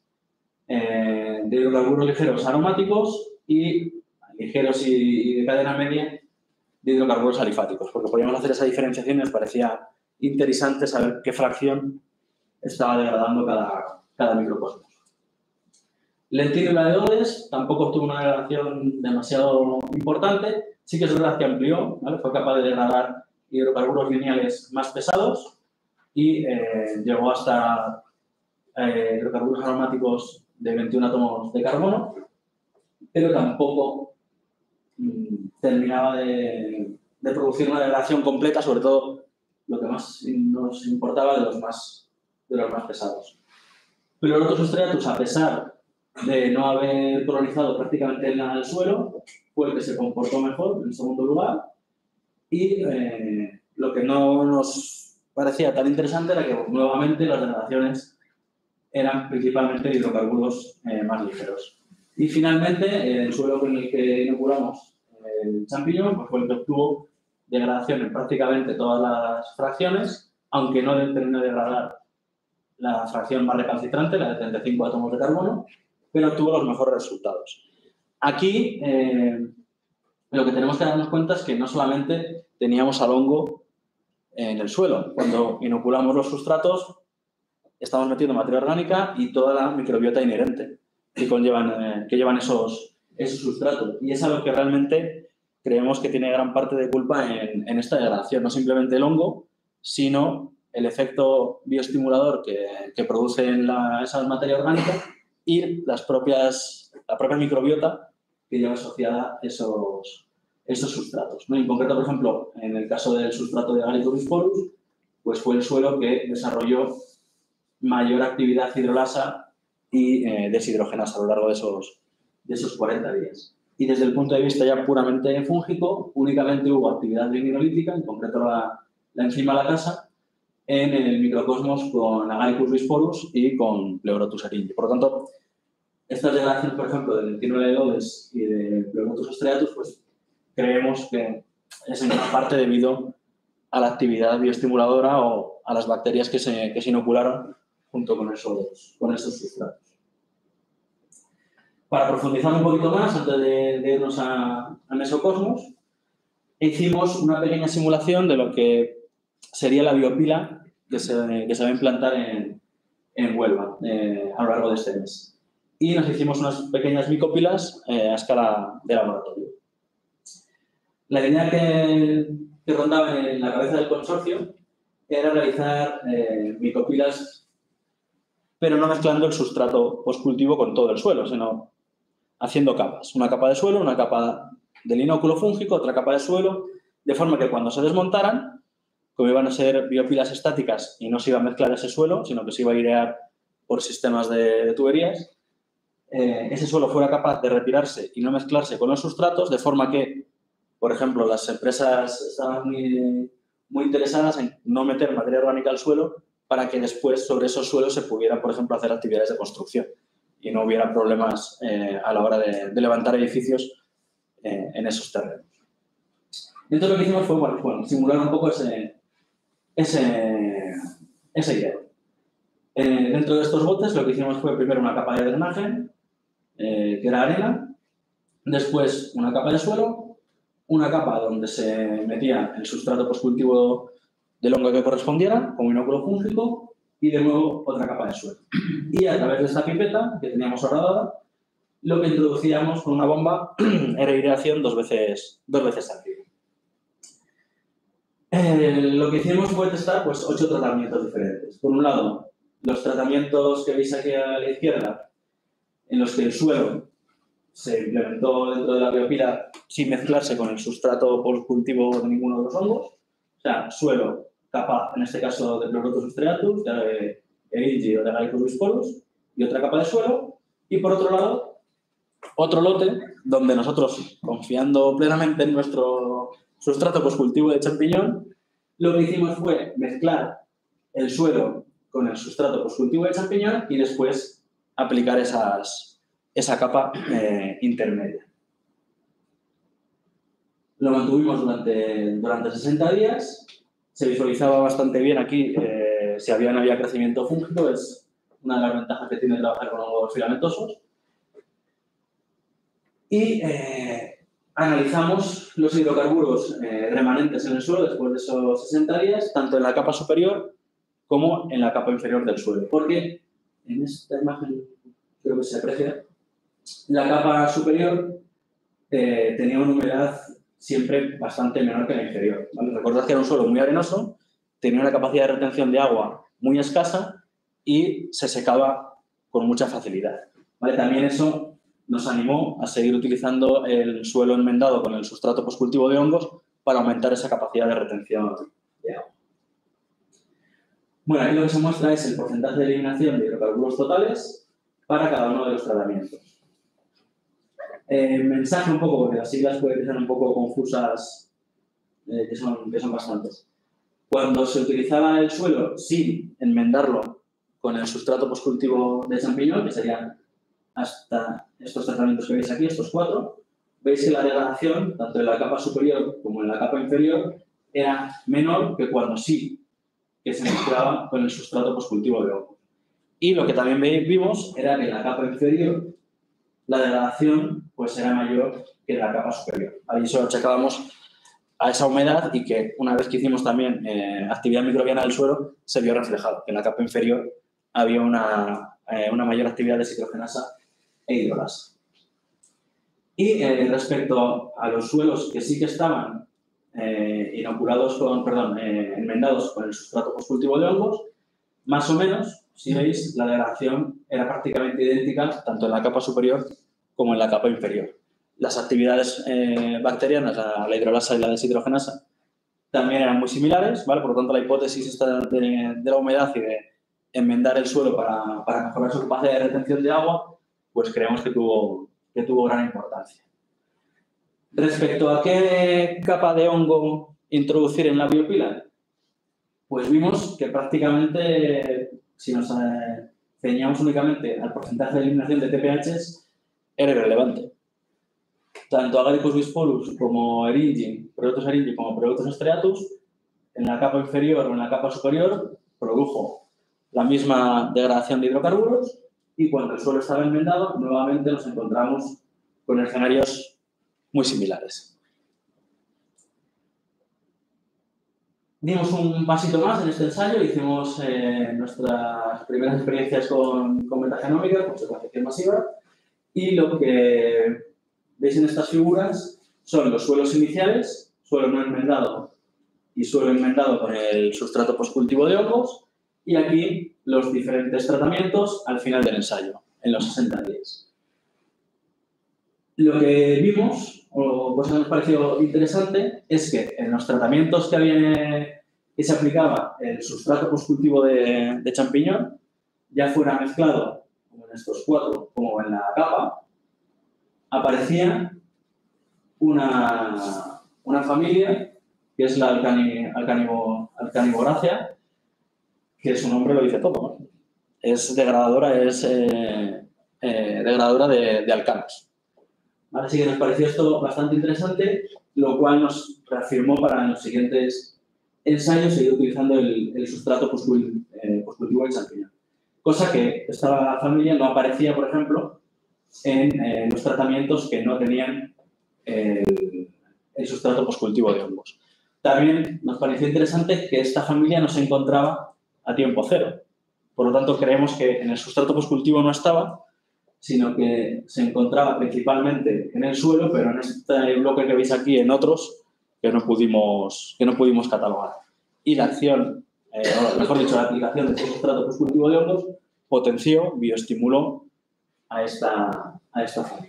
eh, de hidrocarburos ligeros aromáticos y ligeros y, y de cadena media de hidrocarburos alifáticos, porque podíamos hacer esa diferenciación y nos parecía interesante saber qué fracción estaba degradando cada, cada microcosmos. Lentinula edodes tampoco obtuvo una degradación demasiado importante, sí que es verdad que amplió, ¿vale? Fue capaz de degradar hidrocarburos lineales más pesados y eh, llegó hasta eh, hidrocarburos aromáticos de veintiún átomos de carbono, pero tampoco mmm, terminaba de, de producir una degradación completa, sobre todo lo que más nos importaba de los más de los más pesados. Pleurotus striatus, a pesar de no haber colonizado prácticamente nada del suelo, fue el que se comportó mejor en segundo lugar, y eh, lo que no nos parecía tan interesante era que nuevamente las degradaciones eran principalmente hidrocarburos eh, más ligeros. Y finalmente, el suelo con el que inoculamos el champiñón pues fue el que obtuvo degradación en prácticamente todas las fracciones, aunque no terminó de degradar la fracción más recalcitrante, la de treinta y cinco átomos de carbono, pero obtuvo los mejores resultados. Aquí eh, lo que tenemos que darnos cuenta es que no solamente teníamos al hongo en el suelo. Cuando inoculamos los sustratos, estamos metiendo materia orgánica y toda la microbiota inherente que, conllevan, eh, que llevan esos, esos sustratos. Y es algo que realmente creemos que tiene gran parte de culpa en, en esta degradación. No simplemente el hongo, sino el efecto bioestimulador que, que produce en la, esa materia orgánica y las propias, la propia microbiota que lleva asociada esos, esos sustratos, ¿no? En concreto, por ejemplo, en el caso del sustrato de Agaricus bisporus, pues fue el suelo que desarrolló mayor actividad hidrolasa y eh, deshidrogenasa a lo largo de esos, de esos cuarenta días. Y desde el punto de vista ya puramente fúngico, únicamente hubo actividad vinilolítica, en concreto la, la enzima lacasa, en el microcosmos con Agaricus bisporus y con Pleurotus eryngii. Por lo tanto, estas degradaciones, por ejemplo, de Lentinula edodes y de Pleurotus striatus, pues creemos que es en gran parte debido a la actividad bioestimuladora o a las bacterias que se, que se inocularon junto con esos, con esos sustratos. Para profundizar un poquito más, antes de, de irnos a, a Mesocosmos, hicimos una pequeña simulación de lo que sería la biopila que se, que se va a implantar en, en Huelva eh, a lo largo de este mes. Y nos hicimos unas pequeñas micopilas eh, a escala de laboratorio. La idea que, que rondaba en la cabeza del consorcio era realizar eh, micopilas, pero no mezclando el sustrato postcultivo con todo el suelo, sino haciendo capas. Una capa de suelo, una capa del inóculo fúngico, otra capa de suelo, de forma que cuando se desmontaran, como iban a ser biopilas estáticas y no se iba a mezclar ese suelo, sino que se iba a airear por sistemas de, de tuberías, eh, ese suelo fuera capaz de retirarse y no mezclarse con los sustratos, de forma que, por ejemplo, las empresas estaban muy, muy interesadas en no meter materia orgánica al suelo para que después sobre esos suelos se pudiera, por ejemplo, hacer actividades de construcción. y no hubiera problemas eh, a la hora de, de levantar edificios eh, en esos terrenos. Entonces lo que hicimos fue bueno, bueno, simular un poco ese, ese, esa idea. Eh, dentro de estos botes lo que hicimos fue primero una capa de drenaje, eh, que era arena, después una capa de suelo, una capa donde se metía el sustrato postcultivo del hongo que correspondiera, como inóculo fúngico, y de nuevo otra capa de suelo. Y a través de esta pipeta que teníamos horadada, lo que introducíamos con una bomba era aireación dos veces, dos veces al día. Eh, lo que hicimos fue testar pues, ocho tratamientos diferentes. Por un lado, los tratamientos que veis aquí a la izquierda, en los que el suelo se implementó dentro de la biopila sin mezclarse con el sustrato postcultivo de ninguno de los hongos. O sea, suelo, capa, en este caso de Pleurotus striatus, de Eryngi o de Agaricus bisporus, y otra capa de suelo. Y por otro lado, otro lote donde nosotros, confiando plenamente en nuestro sustrato postcultivo de champiñón, lo que hicimos fue mezclar el suelo con el sustrato postcultivo de champiñón y después aplicar esas, esa capa eh, intermedia. Lo mantuvimos durante, durante sesenta días. Se visualizaba bastante bien aquí eh, si había o no había crecimiento fúngico. Es una de las ventajas que tiene trabajar con hongos filamentosos. Y eh, analizamos los hidrocarburos eh, remanentes en el suelo después de esos sesenta días, tanto en la capa superior como en la capa inferior del suelo. Porque en esta imagen creo que se aprecia, la capa superior eh, tenía una humedad siempre bastante menor que la inferior. ¿Vale? Recordad que era un suelo muy arenoso, tenía una capacidad de retención de agua muy escasa y se secaba con mucha facilidad. ¿Vale? También eso nos animó a seguir utilizando el suelo enmendado con el sustrato postcultivo de hongos para aumentar esa capacidad de retención de agua. Bueno, aquí lo que se muestra es el porcentaje de eliminación de hidrocarburos totales para cada uno de los tratamientos. Eh, mensaje un poco, porque las siglas pueden ser un poco confusas, eh, que, son, que son bastantes. Cuando se utilizaba el suelo sin enmendarlo con el sustrato postcultivo de champiñón, que serían hasta estos tratamientos que veis aquí, estos cuatro, veis que la degradación, tanto en la capa superior como en la capa inferior, era menor que cuando sí que se mezclaba con el sustrato postcultivo de hongos. Y lo que también vimos era que en la capa inferior la degradación pues, era mayor que en la capa superior. Ahí eso lo achacábamos a esa humedad y que una vez que hicimos también eh, actividad microbiana del suelo, se vio reflejado, que en la capa inferior había una, eh, una mayor actividad de citrogenasa e hidrolasa. Y eh, respecto a los suelos que sí que estaban eh, inoculados con, perdón, eh, enmendados con el sustrato postcultivo de hongos, más o menos, si veis, la degradación era prácticamente idéntica tanto en la capa superior como en la capa inferior. Las actividades eh, bacterianas, la, la hidrolasa y la deshidrogenasa, también eran muy similares, ¿vale? Por lo tanto, la hipótesis esta de, de la humedad y de enmendar el suelo para, para mejorar su capacidad de retención de agua, pues creemos que tuvo, que tuvo gran importancia. Respecto a qué capa de hongo introducir en la biopila, pues vimos que prácticamente, si nos eh, ceñíamos únicamente al porcentaje de eliminación de T P Hs, era irrelevante. Tanto Agaricus bisporus como Eryngi, Pleurotus Eryngi como Pleurotus striatus, en la capa inferior o en la capa superior, produjo la misma degradación de hidrocarburos y cuando el suelo estaba enmendado, nuevamente nos encontramos con escenarios muy similares. Dimos un pasito más en este ensayo, hicimos eh, nuestras primeras experiencias con, con metagenómica, con secuenciación masiva, y lo que veis en estas figuras son los suelos iniciales, suelo no enmendado y suelo enmendado con el sustrato postcultivo de hongos, y aquí los diferentes tratamientos al final del ensayo, en los sesenta días. Lo que vimos, o cosa que nos pareció interesante, es que en los tratamientos que, había, que se aplicaba el sustrato postcultivo de, de champiñón, ya fuera mezclado, como en estos cuatro, como en la capa, aparecía una, una familia que es la alcani, alcanibo, alcaniborácea, que su nombre lo dice todo, ¿no? Es degradadora, es, eh, eh, degradadora de, de alcanos. ¿Vale? Así que nos pareció esto bastante interesante, lo cual nos reafirmó para los siguientes ensayos seguir utilizando el, el sustrato postcultivo del champiñón. Cosa que esta familia no aparecía, por ejemplo, en eh, los tratamientos que no tenían el, el sustrato postcultivo de hongos. También nos pareció interesante que esta familia no se encontraba a tiempo cero. Por lo tanto, creemos que en el sustrato postcultivo no estaba, sino que se encontraba principalmente en el suelo, pero en este bloque que veis aquí, en otros, que no pudimos, que no pudimos catalogar. Y la acción, eh, o mejor dicho, la aplicación de este sustrato postcultivo de hongos potenció, bioestimuló a esta, a esta familia.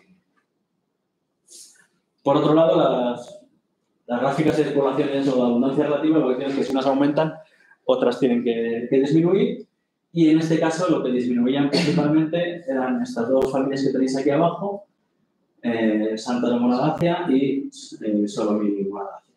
Por otro lado, las, las gráficas de poblaciones o de abundancia relativa lo que tienen es que si unas aumentan, otras tienen que, que disminuir. Y en este caso lo que disminuían principalmente eran estas dos familias que tenéis aquí abajo, eh, Santa de Monagacia y eh, Solomini Monagacia.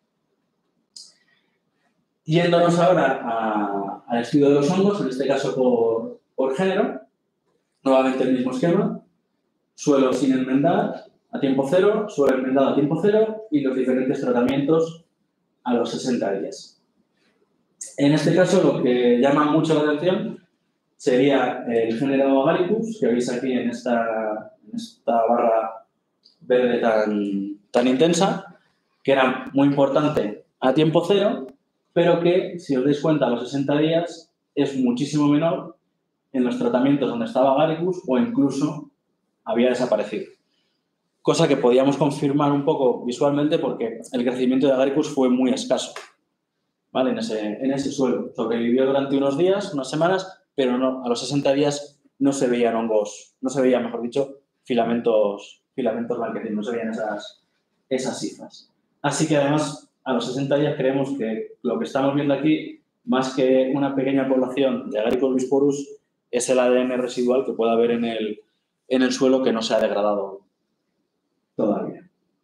Yéndonos ahora a, al estudio de los hongos, en este caso por, por género, nuevamente el mismo esquema, suelo sin enmendar a tiempo cero, suelo enmendado a tiempo cero y los diferentes tratamientos a los sesenta días. En este caso, lo que llama mucho la atención sería el género Agaricus, que veis aquí en esta, en esta barra verde tan, tan intensa, que era muy importante a tiempo cero, pero que, si os dais cuenta, a los sesenta días es muchísimo menor en los tratamientos donde estaba Agaricus o incluso había desaparecido. Cosa que podíamos confirmar un poco visualmente porque el crecimiento de Agaricus fue muy escaso. ¿Vale? En, ese, en ese suelo. Sobrevivió durante unos días, unas semanas, pero no, a los sesenta días no se veían hongos, no se veían, mejor dicho, filamentos, filamentos blanquecinos, no se veían esas, esas cifras. Así que además, a los sesenta días creemos que lo que estamos viendo aquí, más que una pequeña población de Agaricus bisporus, es el A D N residual que puede haber en el, en el suelo que no se ha degradado todavía.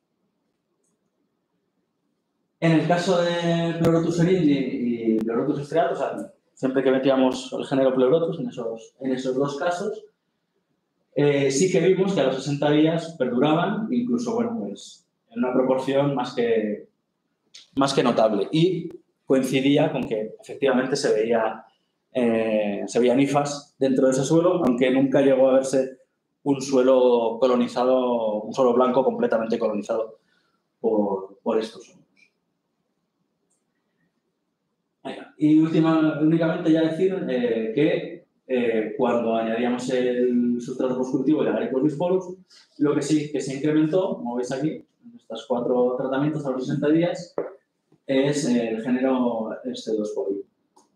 En el caso de Pleurotus syringae y Pleurotus striatus, o sea, siempre que metíamos el género Pleurotus en esos, en esos dos casos, eh, sí que vimos que a los sesenta días perduraban, incluso, bueno, pues en una proporción más que, más que notable. Y coincidía con que efectivamente se veía, eh, se veían hifas dentro de ese suelo, aunque nunca llegó a verse un suelo colonizado, un suelo blanco completamente colonizado por, por estos hongos. Y última, únicamente ya decir eh, que eh, cuando añadíamos el sustrato postcultivo de Agaricus bisporus, lo que sí que se incrementó, como veis aquí, en estos cuatro tratamientos a los sesenta días, es el género Stedosporium.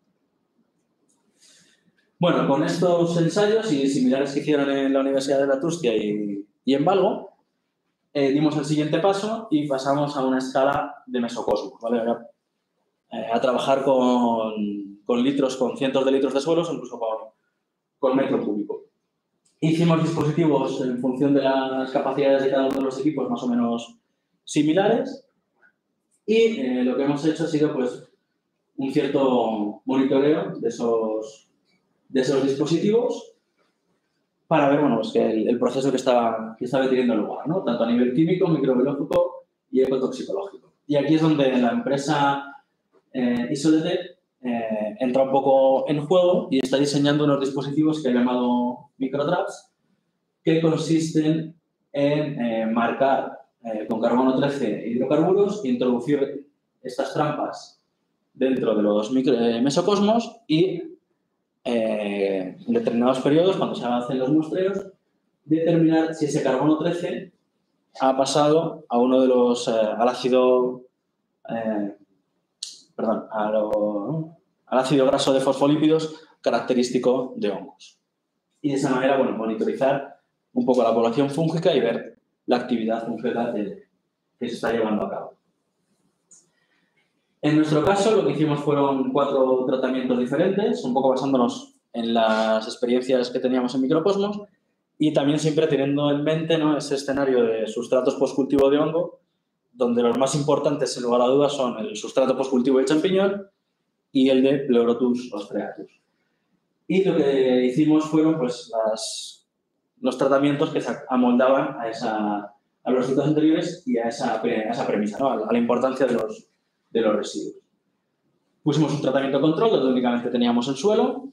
Bueno, con estos ensayos y similares que hicieron en la Universidad de Lasturgia y, y en Valgo, eh, dimos el siguiente paso y pasamos a una escala de mesocosmos, ¿vale? Ahora, Eh, a trabajar con, con litros, con cientos de litros de suelos, incluso con, con metro cúbico. Hicimos dispositivos en función de las capacidades de cada uno de los equipos más o menos similares y eh, lo que hemos hecho ha sido pues, un cierto monitoreo de esos, de esos dispositivos para ver bueno, pues, que el, el proceso que estaba, que estaba teniendo lugar, ¿no? Tanto a nivel químico, microbiológico y ecotoxicológico. Y aquí es donde la empresa Eh, ISODT eh, entra un poco en juego y está diseñando unos dispositivos que ha llamado microtraps que consisten en eh, marcar eh, con carbono trece hidrocarburos e introducir estas trampas dentro de los micro, eh, mesocosmos y eh, en determinados periodos, cuando se avancen los muestreos, determinar si ese carbono trece ha pasado a uno de los, eh, al ácido eh, Perdón, a lo, al ácido graso de fosfolípidos característico de hongos. Y de esa manera, bueno, monitorizar un poco la población fúngica y ver la actividad fúngica que se está llevando a cabo. En nuestro caso, lo que hicimos fueron cuatro tratamientos diferentes, un poco basándonos en las experiencias que teníamos en microcosmos y también siempre teniendo en mente, ¿no?, ese escenario de sustratos postcultivo de hongo, donde los más importantes, sin lugar a dudas, son el sustrato postcultivo del champiñón y el de Pleurotus ostreatus. Y lo que hicimos fueron pues, las los tratamientos que se amoldaban a, esa, a los resultados anteriores y a esa, a esa premisa, ¿no? a la importancia de los, de los residuos. Pusimos un tratamiento control donde únicamente teníamos el suelo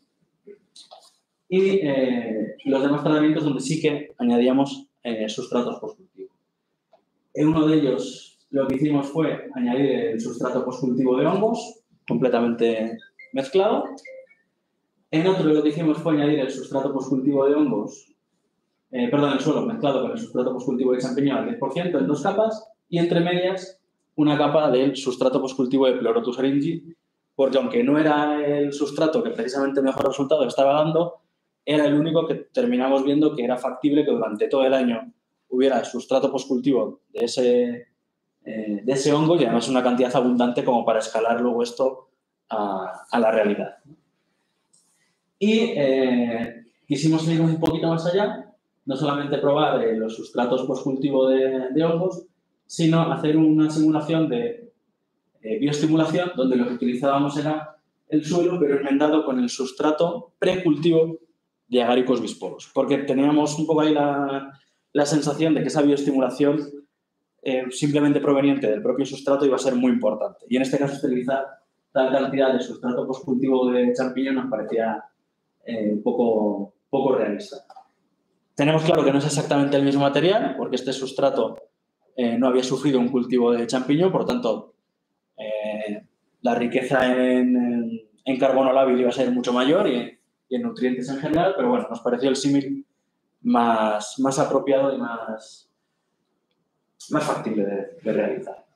y eh, los demás tratamientos donde sí que añadíamos eh, sustratos postcultivo. En uno de ellos lo que hicimos fue añadir el sustrato postcultivo de hongos, completamente mezclado. En otro lo que hicimos fue añadir el sustrato postcultivo de hongos, eh, perdón, el suelo mezclado con el sustrato postcultivo de champiñón al diez por ciento en dos capas y entre medias una capa del sustrato postcultivo de Pleurotus aeruginosa, porque aunque no era el sustrato que precisamente mejor resultado estaba dando, era el único que terminamos viendo que era factible que durante todo el año hubiera el sustrato postcultivo de ese, eh, de ese hongo y además una cantidad abundante como para escalar luego esto a, a la realidad. Y eh, quisimos ir un poquito más allá, no solamente probar eh, los sustratos postcultivo de, de hongos, sino hacer una simulación de eh, bioestimulación donde lo que utilizábamos era el suelo, pero enmendado con el sustrato precultivo de Agaricus bisporus, porque teníamos un poco ahí la, la sensación de que esa bioestimulación eh, simplemente proveniente del propio sustrato iba a ser muy importante. Y en este caso esterilizar tal cantidad de sustrato postcultivo de champiñón nos parecía eh, un poco, poco realista. Tenemos claro que no es exactamente el mismo material, porque este sustrato eh, no había sufrido un cultivo de champiñón, por lo tanto, eh, la riqueza en, en, en carbono lábil iba a ser mucho mayor y, y en nutrientes en general, pero bueno, nos pareció el símil más, más apropiado y más, más factible de, de realizar.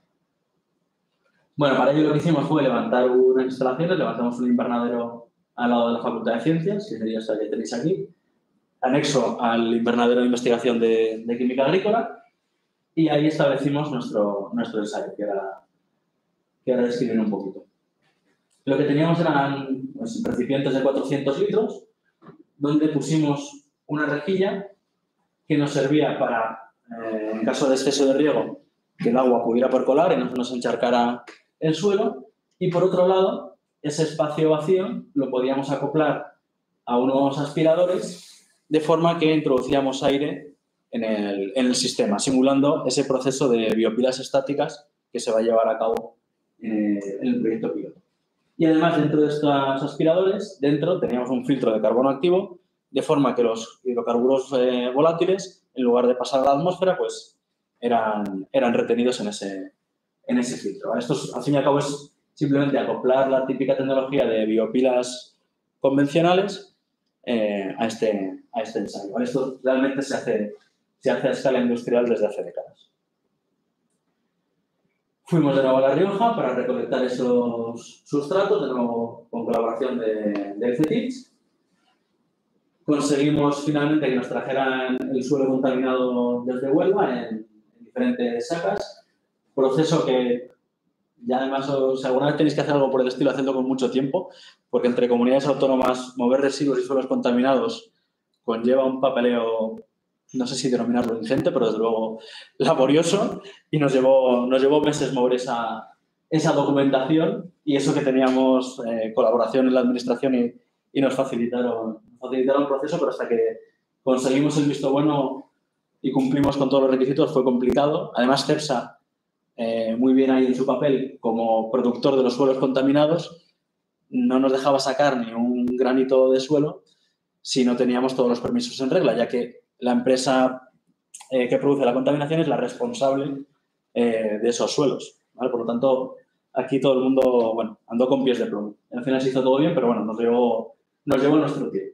Bueno, para ello lo que hicimos fue levantar unas instalaciones, levantamos un invernadero al lado de la Facultad de Ciencias, que sería esta que tenéis aquí, anexo al invernadero de investigación de, de química agrícola, y ahí establecimos nuestro, nuestro ensayo, que era, que era describir un poquito. Lo que teníamos eran pues, recipientes de cuatrocientos litros, donde pusimos una rejilla que nos servía para, eh, en caso de exceso de riego, que el agua pudiera percolar y no nos encharcara el suelo. Y por otro lado, ese espacio vacío lo podíamos acoplar a unos aspiradores de forma que introducíamos aire en el, en el sistema, simulando ese proceso de biopilas estáticas que se va a llevar a cabo eh, en el proyecto piloto. Y además, dentro de estos aspiradores, dentro teníamos un filtro de carbono activo, de forma que los hidrocarburos eh, volátiles, en lugar de pasar a la atmósfera, pues eran, eran retenidos en ese, en ese filtro. Esto, al fin y al cabo, es simplemente acoplar la típica tecnología de biopilas convencionales eh, a, este, a este ensayo. ¿Vale? Esto realmente se hace, se hace a escala industrial desde hace décadas. Fuimos de nuevo a La Rioja para recolectar esos sustratos, de nuevo con colaboración de, de C T I C S. Conseguimos finalmente que nos trajeran el suelo contaminado desde Huelva en, en diferentes sacas, proceso que ya además, o sea, alguna vez tenéis que hacer algo por el estilo, hacerlo con mucho tiempo, porque entre comunidades autónomas mover residuos y suelos contaminados conlleva un papeleo, no sé si denominarlo ingente, pero desde luego laborioso, y nos llevó, nos llevó meses mover esa, esa documentación y eso que teníamos eh, colaboración en la administración y, y nos facilitaron, facilitaron el proceso, pero hasta que conseguimos el visto bueno y cumplimos con todos los requisitos fue complicado. Además, CEPSA, eh, muy bien ahí en su papel como productor de los suelos contaminados, no nos dejaba sacar ni un granito de suelo si no teníamos todos los permisos en regla, ya que la empresa eh, que produce la contaminación es la responsable eh, de esos suelos, ¿vale? Por lo tanto, aquí todo el mundo, bueno, andó con pies de plomo. Al final se hizo todo bien, pero bueno, nos llevó, nos llevó nuestro tiempo.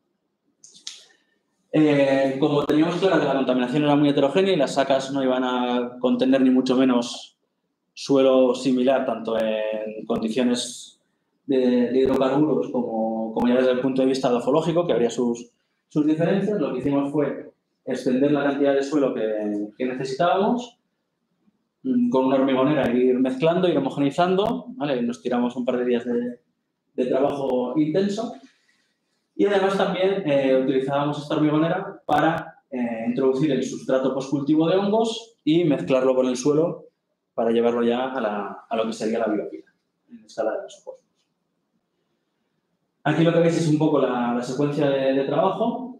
Eh, como teníamos claro que la contaminación era muy heterogénea y las sacas no iban a contener ni mucho menos suelo similar, tanto en condiciones de, de hidrocarburos como, como ya desde el punto de vista edafológico, que habría sus, sus diferencias, lo que hicimos fue extender la cantidad de suelo que, que necesitábamos, con una hormigonera ir mezclando, ir homogeneizando, ¿vale? Nos tiramos un par de días de, de trabajo intenso. Y además también eh, utilizábamos esta hormigonera para eh, introducir el sustrato postcultivo de hongos y mezclarlo con el suelo para llevarlo ya a, la, a lo que sería la biopila, en escala de mesocosmos. Aquí lo que veis es un poco la, la secuencia de, de trabajo.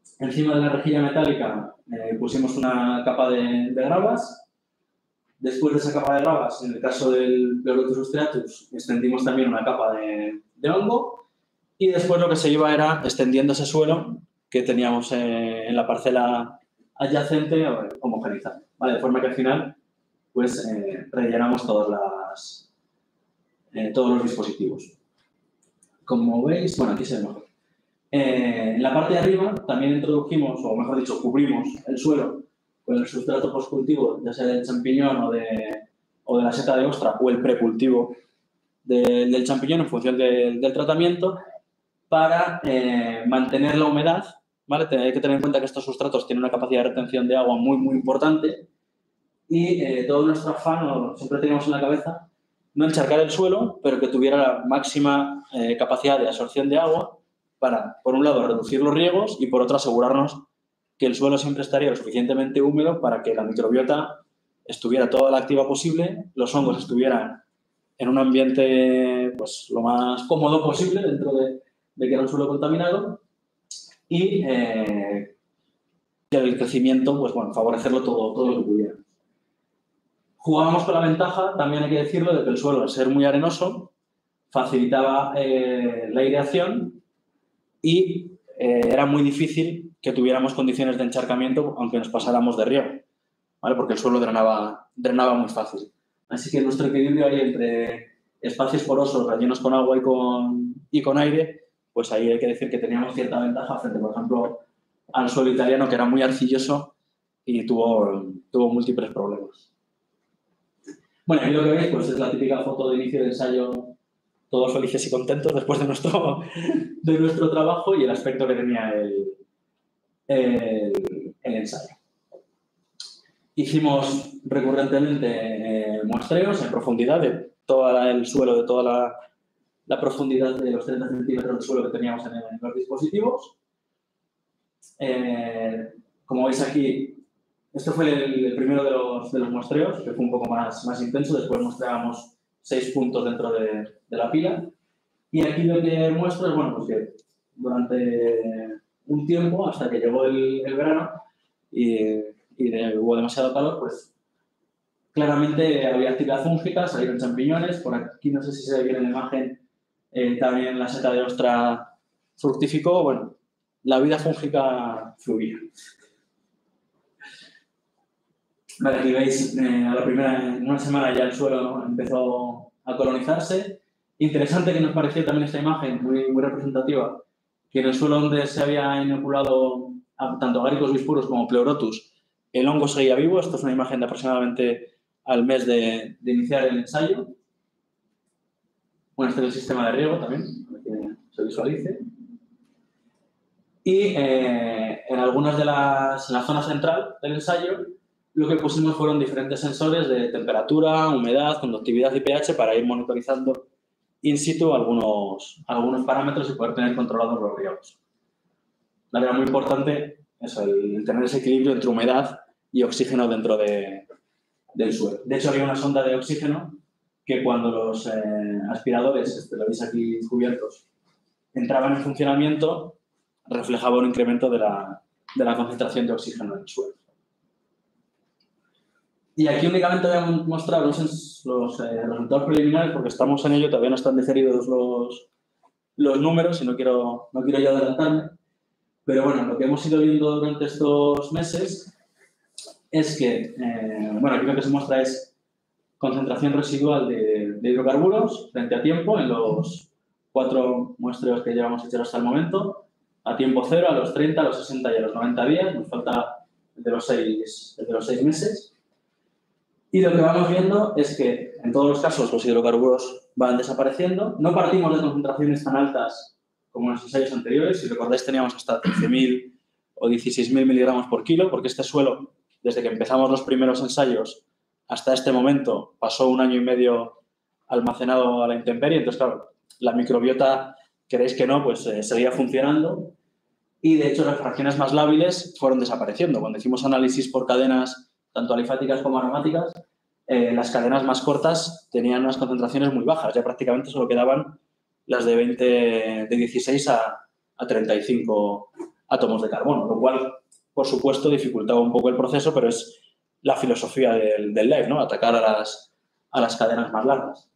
Encima de la rejilla metálica eh, pusimos una capa de, de gravas. Después de esa capa de gravas, en el caso del Pleurotus striatus, extendimos también una capa de, de hongo. Y después lo que se iba era extendiendo ese suelo que teníamos eh, en la parcela adyacente homogenizado, ¿vale? De forma que al final pues, eh, rellenamos todas las, eh, todos los dispositivos. Como veis, bueno, aquí se ve mejor. Eh, en la parte de arriba también introdujimos, o mejor dicho, cubrimos el suelo con el sustrato postcultivo, ya sea del champiñón o de, o de la seta de ostra, o el precultivo de, del champiñón en función de, del tratamiento, para eh, mantener la humedad, ¿vale? Hay que tener en cuenta que estos sustratos tienen una capacidad de retención de agua muy, muy importante y eh, todo nuestro afán, o siempre teníamos en la cabeza, no encharcar el suelo, pero que tuviera la máxima eh, capacidad de absorción de agua para, por un lado, reducir los riegos y, por otro, asegurarnos que el suelo siempre estaría lo suficientemente húmedo para que la microbiota estuviera toda la activa posible, los hongos estuvieran en un ambiente pues, lo más cómodo posible dentro de, de que era un suelo contaminado y eh, que el crecimiento, pues bueno, favorecerlo todo, todo lo que pudiera. Jugábamos con la ventaja, también hay que decirlo, de que el suelo, al ser muy arenoso, facilitaba eh, la aireación y eh, era muy difícil que tuviéramos condiciones de encharcamiento aunque nos pasáramos de riego, ¿vale? Porque el suelo drenaba, drenaba muy fácil. Así que nuestro equilibrio ahí entre espacios porosos rellenos con agua y con, y con aire, pues ahí hay que decir que teníamos cierta ventaja frente, por ejemplo, al suelo italiano, que era muy arcilloso y tuvo, tuvo múltiples problemas. Bueno, aquí lo que veis pues, es la típica foto de inicio de ensayo, todos felices y contentos después de nuestro, de nuestro trabajo y el aspecto que tenía el, el, el ensayo. Hicimos recurrentemente eh, muestreos en profundidad de todo el suelo, de toda la, la profundidad de los treinta centímetros de suelo que teníamos en, en los dispositivos. Eh, como veis aquí, este fue el, el primero de los, de los muestreos, que fue un poco más, más intenso. Después muestreamos seis puntos dentro de, de la pila. Y aquí lo que muestro es, bueno, pues que durante un tiempo, hasta que llegó el, el verano y, y de, hubo demasiado calor, pues claramente había actividad fúngica, salieron champiñones. Por aquí no sé si se ve bien en la imagen, eh, también la seta de ostra fructificó. Bueno, la vida fúngica fluía. Vale, aquí veis, eh, a la primera, en una semana ya el suelo, ¿no?, empezó a colonizarse. Interesante que nos pareció también esta imagen, muy, muy representativa, que en el suelo donde se había inoculado a, tanto Agaricus bisporus como Pleurotus, el hongo seguía vivo. Esto es una imagen de aproximadamente al mes de, de iniciar el ensayo. Bueno, este es el sistema de riego también, para que se visualice. Y eh, en algunas de las, en la zona central del ensayo, lo que pusimos fueron diferentes sensores de temperatura, humedad, conductividad y pH para ir monitorizando in situ algunos, algunos parámetros y poder tener controlados los riegos. Era muy importante eso, el tener ese equilibrio entre humedad y oxígeno dentro de, del suelo. De hecho, había una sonda de oxígeno que cuando los eh, aspiradores, este, lo veis aquí cubiertos, entraban en funcionamiento, reflejaba un incremento de la, de la concentración de oxígeno en el suelo. Y aquí únicamente voy a mostrar los, los eh, resultados preliminares porque estamos en ello, todavía no están definidos los, los números y no quiero, no quiero ya adelantarme. Pero bueno, lo que hemos ido viendo durante estos meses es que, eh, bueno, aquí lo que se muestra es concentración residual de, de hidrocarburos frente a tiempo en los cuatro muestreos que llevamos hechos hasta el momento, a tiempo cero, a los treinta, a los sesenta y a los noventa días. Nos falta el de los seis, el de los seis meses. Y lo que vamos viendo es que, en todos los casos, los hidrocarburos van desapareciendo. No partimos de concentraciones tan altas como en los ensayos anteriores. Si recordáis, teníamos hasta trece mil o dieciséis mil miligramos por kilo, porque este suelo, desde que empezamos los primeros ensayos hasta este momento, pasó un año y medio almacenado a la intemperie. Entonces, claro, la microbiota, queréis que no, pues eh, seguía funcionando. Y, de hecho, las fracciones más lábiles fueron desapareciendo. Cuando hicimos análisis por cadenas tanto alifáticas como aromáticas, eh, las cadenas más cortas tenían unas concentraciones muy bajas. Ya prácticamente solo quedaban las de, veinte, de dieciséis a, a treinta y cinco átomos de carbono, lo cual, por supuesto, dificultaba un poco el proceso, pero es la filosofía del, del L I F E, ¿no? Atacar a las, a las cadenas más largas.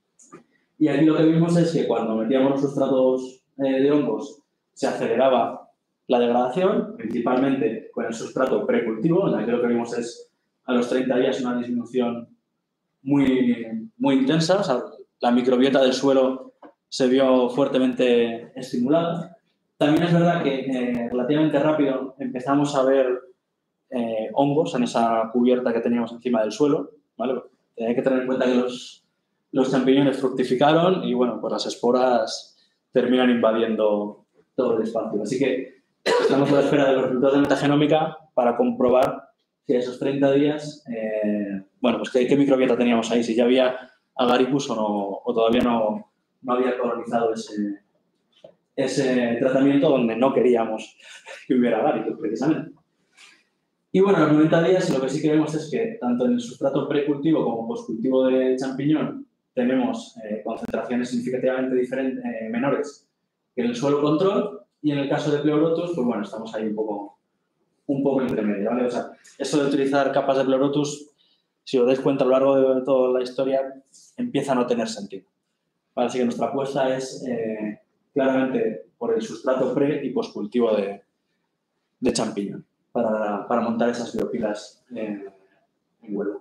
Y aquí lo que vimos es que cuando metíamos los sustratos eh, de hongos se aceleraba la degradación, principalmente con el sustrato precultivo, donde aquí lo que vimos es a los treinta días una disminución muy, muy intensa, o sea, la microbiota del suelo se vio fuertemente estimulada. También es verdad que eh, relativamente rápido empezamos a ver eh, hongos en esa cubierta que teníamos encima del suelo, ¿vale? Hay que tener en cuenta que los, los champiñones fructificaron y, bueno, pues las esporas terminan invadiendo todo el espacio. Así que estamos a la espera de los resultados de metagenómica para comprobar si a esos treinta días, eh, bueno, pues qué, qué microbiota teníamos ahí, si ya había agaricus o, no, o todavía no, no había colonizado ese, ese tratamiento donde no queríamos que hubiera agaricus, precisamente. Y bueno, a los noventa días lo que sí que vemos es que tanto en el sustrato precultivo como postcultivo de champiñón tenemos eh, concentraciones significativamente diferentes, eh, menores que en el suelo control, y en el caso de Pleurotus, pues bueno, estamos ahí un poco, un poco entre medio, ¿vale? O sea, eso de utilizar capas de Pleurotus, si os dais cuenta a lo largo de toda la historia, empieza a no tener sentido, ¿vale? Así que nuestra apuesta es eh, claramente por el sustrato pre y postcultivo de, de champiñón. Para, para montar esas biopilas en, en Huelva.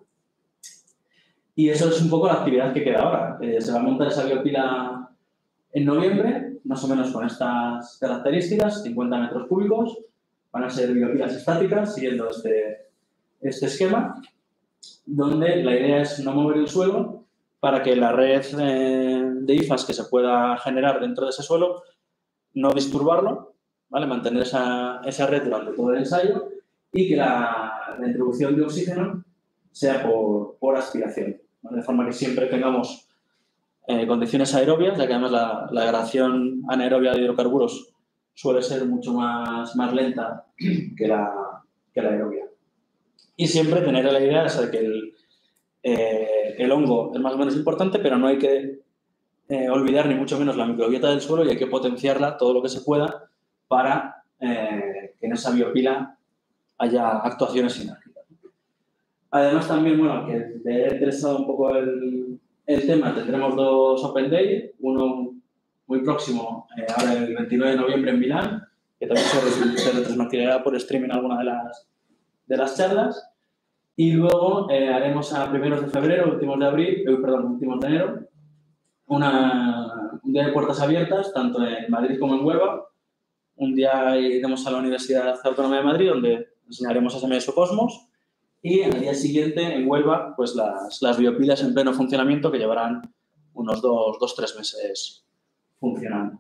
Y eso es un poco la actividad que queda ahora. Eh, se va a montar esa biopila en noviembre, más o menos con estas características, cincuenta metros cúbicos. Van a ser biopilas estáticas, siguiendo este, este esquema, donde la idea es no mover el suelo para que la red eh, de hifas que se pueda generar dentro de ese suelo, no disturbarlo, ¿vale? Mantener esa, esa red durante todo el ensayo y que la, la introducción de oxígeno sea por, por aspiración, ¿vale? De forma que siempre tengamos eh, condiciones aerobias, ya que además la, la degradación anaerobia de hidrocarburos suele ser mucho más, más lenta que la, que la aerobia. Y siempre tener la idea de que el, eh, el hongo es más o menos importante, pero no hay que eh, olvidar ni mucho menos la microbiota del suelo y hay que potenciarla todo lo que se pueda para eh, que en esa biopila haya actuaciones sinérgicas. Además, también, bueno, que le haya interesado un poco el, el tema, tendremos dos Open Day, uno muy próximo, eh, ahora el veintinueve de noviembre en Milán, que también se, se retransmitirá por streaming alguna de las, de las charlas, y luego eh, haremos a primeros de febrero, últimos de abril, eh, perdón, últimos de enero, una, un día de puertas abiertas, tanto en Madrid como en Huelva. Un día iremos a la Universidad Autónoma de Madrid, donde enseñaremos S M S Cosmos, y al día siguiente en Huelva, pues las, las biopilas en pleno funcionamiento que llevarán unos dos, dos, tres meses funcionando.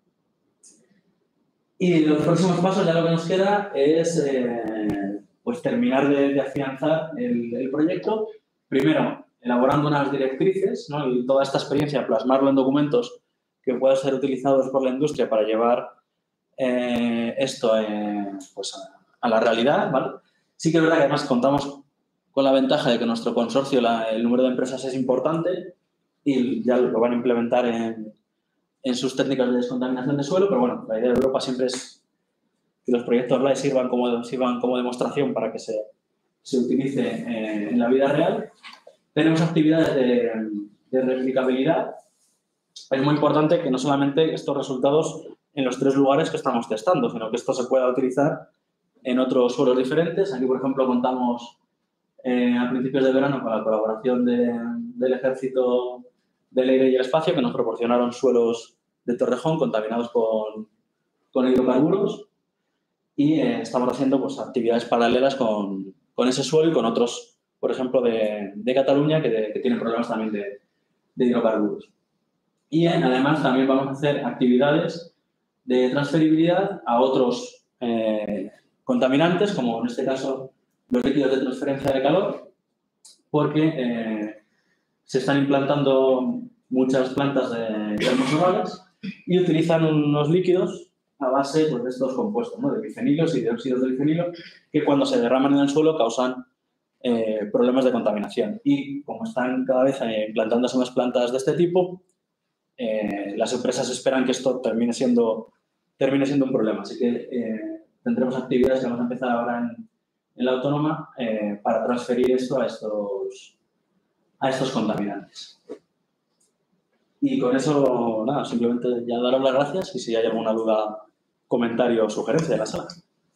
Y los próximos pasos ya lo que nos queda es eh, pues terminar de, de afianzar el, el proyecto. Primero, elaborando unas directrices, ¿no? Y toda esta experiencia, plasmarlo en documentos que puedan ser utilizados por la industria para llevar eh, esto eh, pues a, a la realidad, ¿vale? Sí que es verdad que además contamos con la ventaja de que nuestro consorcio, la, el número de empresas es importante y ya lo van a implementar en, en sus técnicas de descontaminación de suelo, pero bueno, la idea de Europa siempre es que los proyectos L I F E sirvan como, sirvan como demostración para que se, se utilice eh, en la vida real. Tenemos actividades de, de replicabilidad. Es muy importante que no solamente estos resultados en los tres lugares que estamos testando, sino que esto se pueda utilizar en otros suelos diferentes. Aquí, por ejemplo, contamos eh, a principios de verano con la colaboración de, del Ejército del Aire y el Espacio, que nos proporcionaron suelos de Torrejón contaminados con, con hidrocarburos, y eh, estamos haciendo pues, actividades paralelas con, con ese suelo y con otros, por ejemplo, de, de Cataluña, que, de, que tienen problemas también de, de hidrocarburos. Y eh, además también vamos a hacer actividades de transferibilidad a otros eh, contaminantes, como en este caso los líquidos de transferencia de calor, porque eh, se están implantando muchas plantas de termosolares y utilizan unos líquidos a base pues, de estos compuestos, ¿no? De bifenilos y dióxidos de bifenilo, que cuando se derraman en el suelo causan eh, problemas de contaminación. Y como están cada vez eh, implantándose más plantas de este tipo, eh, las empresas esperan que esto termine siendo, termine siendo un problema. Así que eh, tendremos actividades que vamos a empezar ahora en, en la autónoma eh, para transferir esto a estos, a estos contaminantes. Y con eso, nada, simplemente ya daros las gracias y si hay alguna duda, comentario o sugerencia de la sala.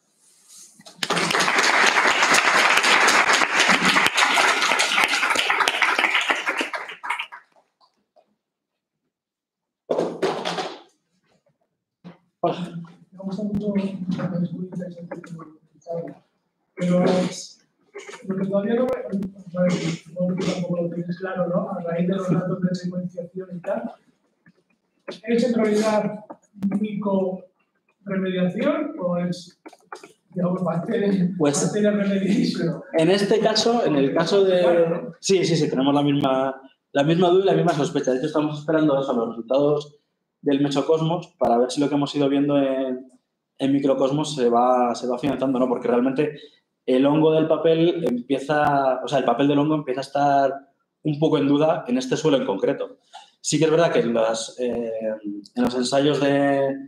Hola. Me gusta mucho, es muy interesante como pero lo que todavía no me, supongo que tampoco lo tienes claro, ¿no? A raíz de los datos de secuenciación y tal, ¿es en realidad micorremediación o es, digamos, bacteria, pues, bacteria remediation? En este caso, en el caso de... Sí, sí, sí, tenemos la misma, la misma duda y la misma sospecha. De hecho, estamos esperando eso, los resultados del Mesocosmos para ver si lo que hemos ido viendo en, en Microcosmos se va, se va afianzando, ¿no? Porque realmente el hongo del papel empieza, o sea, el papel del hongo empieza a estar un poco en duda en este suelo en concreto. Sí que es verdad que en, las, eh, en los ensayos de,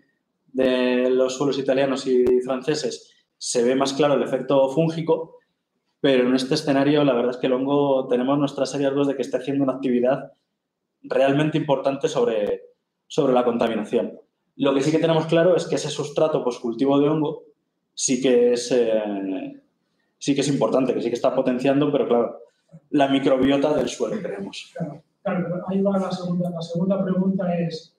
de los suelos italianos y franceses se ve más claro el efecto fúngico, pero en este escenario la verdad es que el hongo tenemos nuestras serias dudas de que esté haciendo una actividad realmente importante sobre, sobre la contaminación. Lo que sí que tenemos claro es que ese sustrato postcultivo de hongo sí que es, eh, sí que es importante, que sí que está potenciando, pero claro, la microbiota del suelo, creemos. Claro, claro, ahí va la segunda. La segunda pregunta es,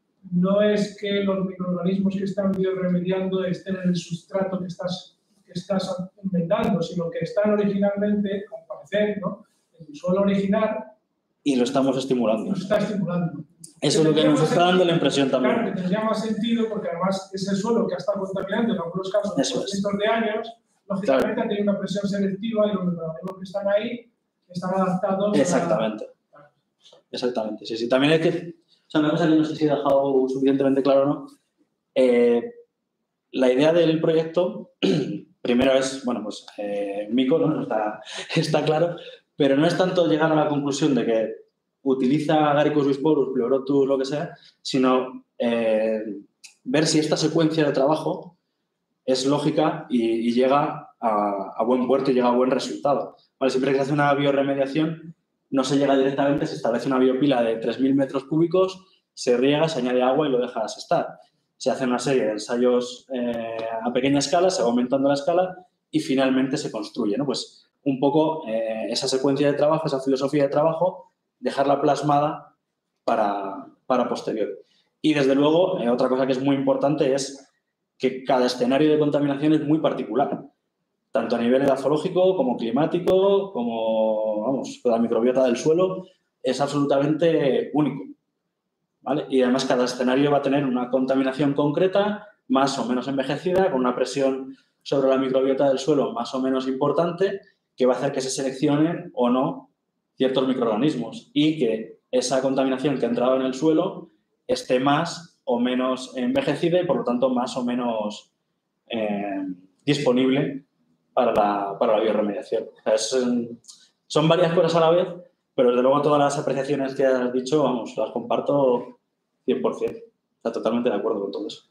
no es que los microorganismos que están bioremediando estén en el sustrato que estás, que estás inventando, sino que están originalmente, al parecer, ¿no?, en el suelo original. Y lo estamos estimulando. Lo está estimulando. Eso es lo que nos está dando la impresión también. Claro, que tendría más sentido porque además es el suelo que ha estado contaminando en algunos casos por cientos de años, lógicamente claro, ha tenido una presión selectiva y los microorganismos que están ahí están adaptados. Exactamente. A... Exactamente. Sí, sí. También hay que... O sea, una cosa que no sé si he dejado suficientemente claro o no. Eh, la idea del proyecto, primero es, bueno, pues eh, mico, ¿no? Está, está claro, pero no es tanto llegar a la conclusión de que utiliza Agaricus bisporus, Pleurotus, lo que sea, sino eh, ver si esta secuencia de trabajo es lógica y, y llega a, a buen puerto y llega a buen resultado. Vale, siempre que se hace una bioremediación, no se llega directamente, se establece una biopila de tres mil metros cúbicos, se riega, se añade agua y lo dejas estar. Se hace una serie de ensayos eh, a pequeña escala, se va aumentando la escala y finalmente se construye, ¿no? Pues un poco eh, esa secuencia de trabajo, esa filosofía de trabajo, dejarla plasmada para, para posterior. Y desde luego, eh, otra cosa que es muy importante es que cada escenario de contaminación es muy particular, tanto a nivel edafológico como climático, como, vamos, la microbiota del suelo, es absolutamente único, ¿vale? Y además cada escenario va a tener una contaminación concreta, más o menos envejecida, con una presión sobre la microbiota del suelo más o menos importante, que va a hacer que se seleccionen o no ciertos microorganismos y que esa contaminación que ha entrado en el suelo esté más o menos envejecida y, por lo tanto, más o menos eh, disponible para la, para la bioremediación. O sea, es, son varias cosas a la vez, pero desde luego todas las apreciaciones que has dicho, vamos, las comparto cien por ciento. Está totalmente de acuerdo con todo eso.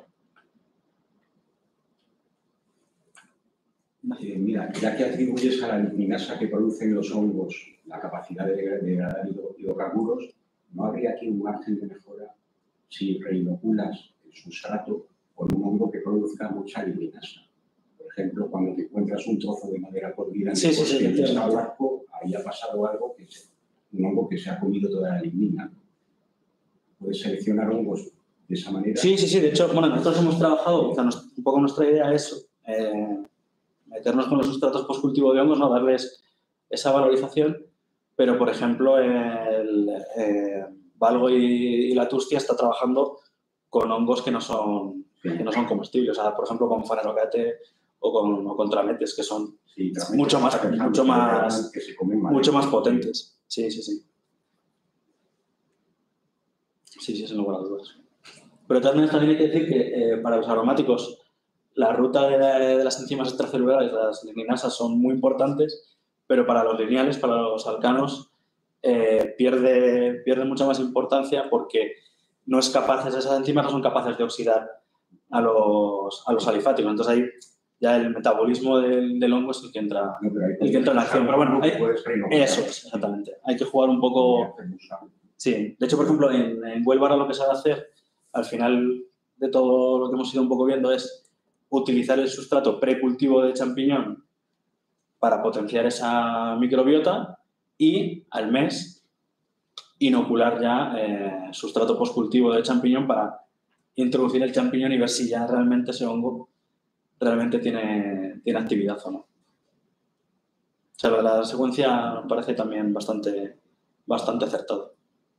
Eh, mira, ya que atribuyes a la lignasa que producen los hongos la capacidad de degradar hidrocarburos, ¿no habría aquí un margen de mejora si reinoculas el sustrato con un hongo que produzca mucha lignasa? Por ejemplo, cuando te encuentras un trozo de madera podrida en sí, el sí, sí, que está blanco, ahí ha pasado algo, que es un hongo que se ha comido toda la lignina. Puedes seleccionar hongos de esa manera. Sí, sí, sí. De hecho, bueno, nosotros hemos trabajado, o sea, nos, un poco nuestra idea es eh, meternos con los sustratos postcultivo de hongos, no darles esa valorización, pero, por ejemplo, el eh, Valgo y, y la Tustia está trabajando con hongos que no son, que no son comestibles, o sea, por ejemplo, con Phanerocate o con, o con trametes, que son sí, mucho más, mucho más, que se comen mal, mucho más potentes. Sí, sí, sí. Sí, sí, sin lugar a dudas. Pero también, también hay que decir que eh, para los aromáticos la ruta de, de las enzimas extracelulares, las ligninasas, son muy importantes, pero para los lineales, para los alcanos, eh, pierde, pierde mucha más importancia porque no es capaz, esas enzimas no son capaces de oxidar a los, a los alifáticos. Entonces ahí ya el metabolismo del, del hongo es el que entra, No, pero hay el que entra en acción. Pero bueno, hay, puedes reinocular. eso es, exactamente. Hay que jugar un poco... Sí, de hecho, por ejemplo, en, en Huelva ahora lo que se va a hacer, al final de todo lo que hemos ido un poco viendo, es utilizar el sustrato precultivo de champiñón para potenciar esa microbiota y al mes inocular ya eh, sustrato postcultivo de champiñón para introducir el champiñón y ver si ya realmente ese hongo realmente tiene, tiene actividad o no. O sea, lo de la secuencia me parece también bastante, bastante acertado.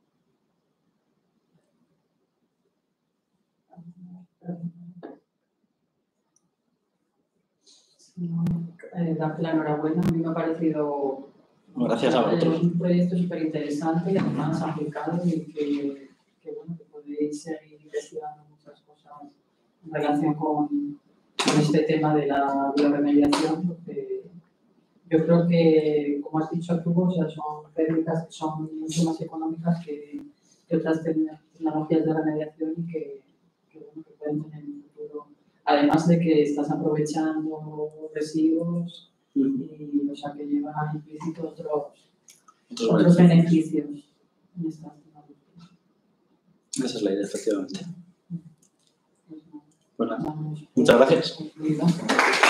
Eh, darte la enhorabuena, a mí me ha parecido Gracias a vosotros. un proyecto súper interesante y además aplicado y que, que, bueno, que podéis seguir investigando muchas cosas en relación con, con este tema de la bioremediación, porque yo creo que, como has dicho tú, o sea, son técnicas que son mucho más económicas que, que otras tecnologías de remediación y que, que, bueno, que pueden tener un futuro. Además de que estás aprovechando residuos y, o sea, que llevan implícito otros, Otros otros beneficios en estas tecnologías. Esa es la idea, efectivamente. Pues, Bueno, vamos, muchas gracias. concluido.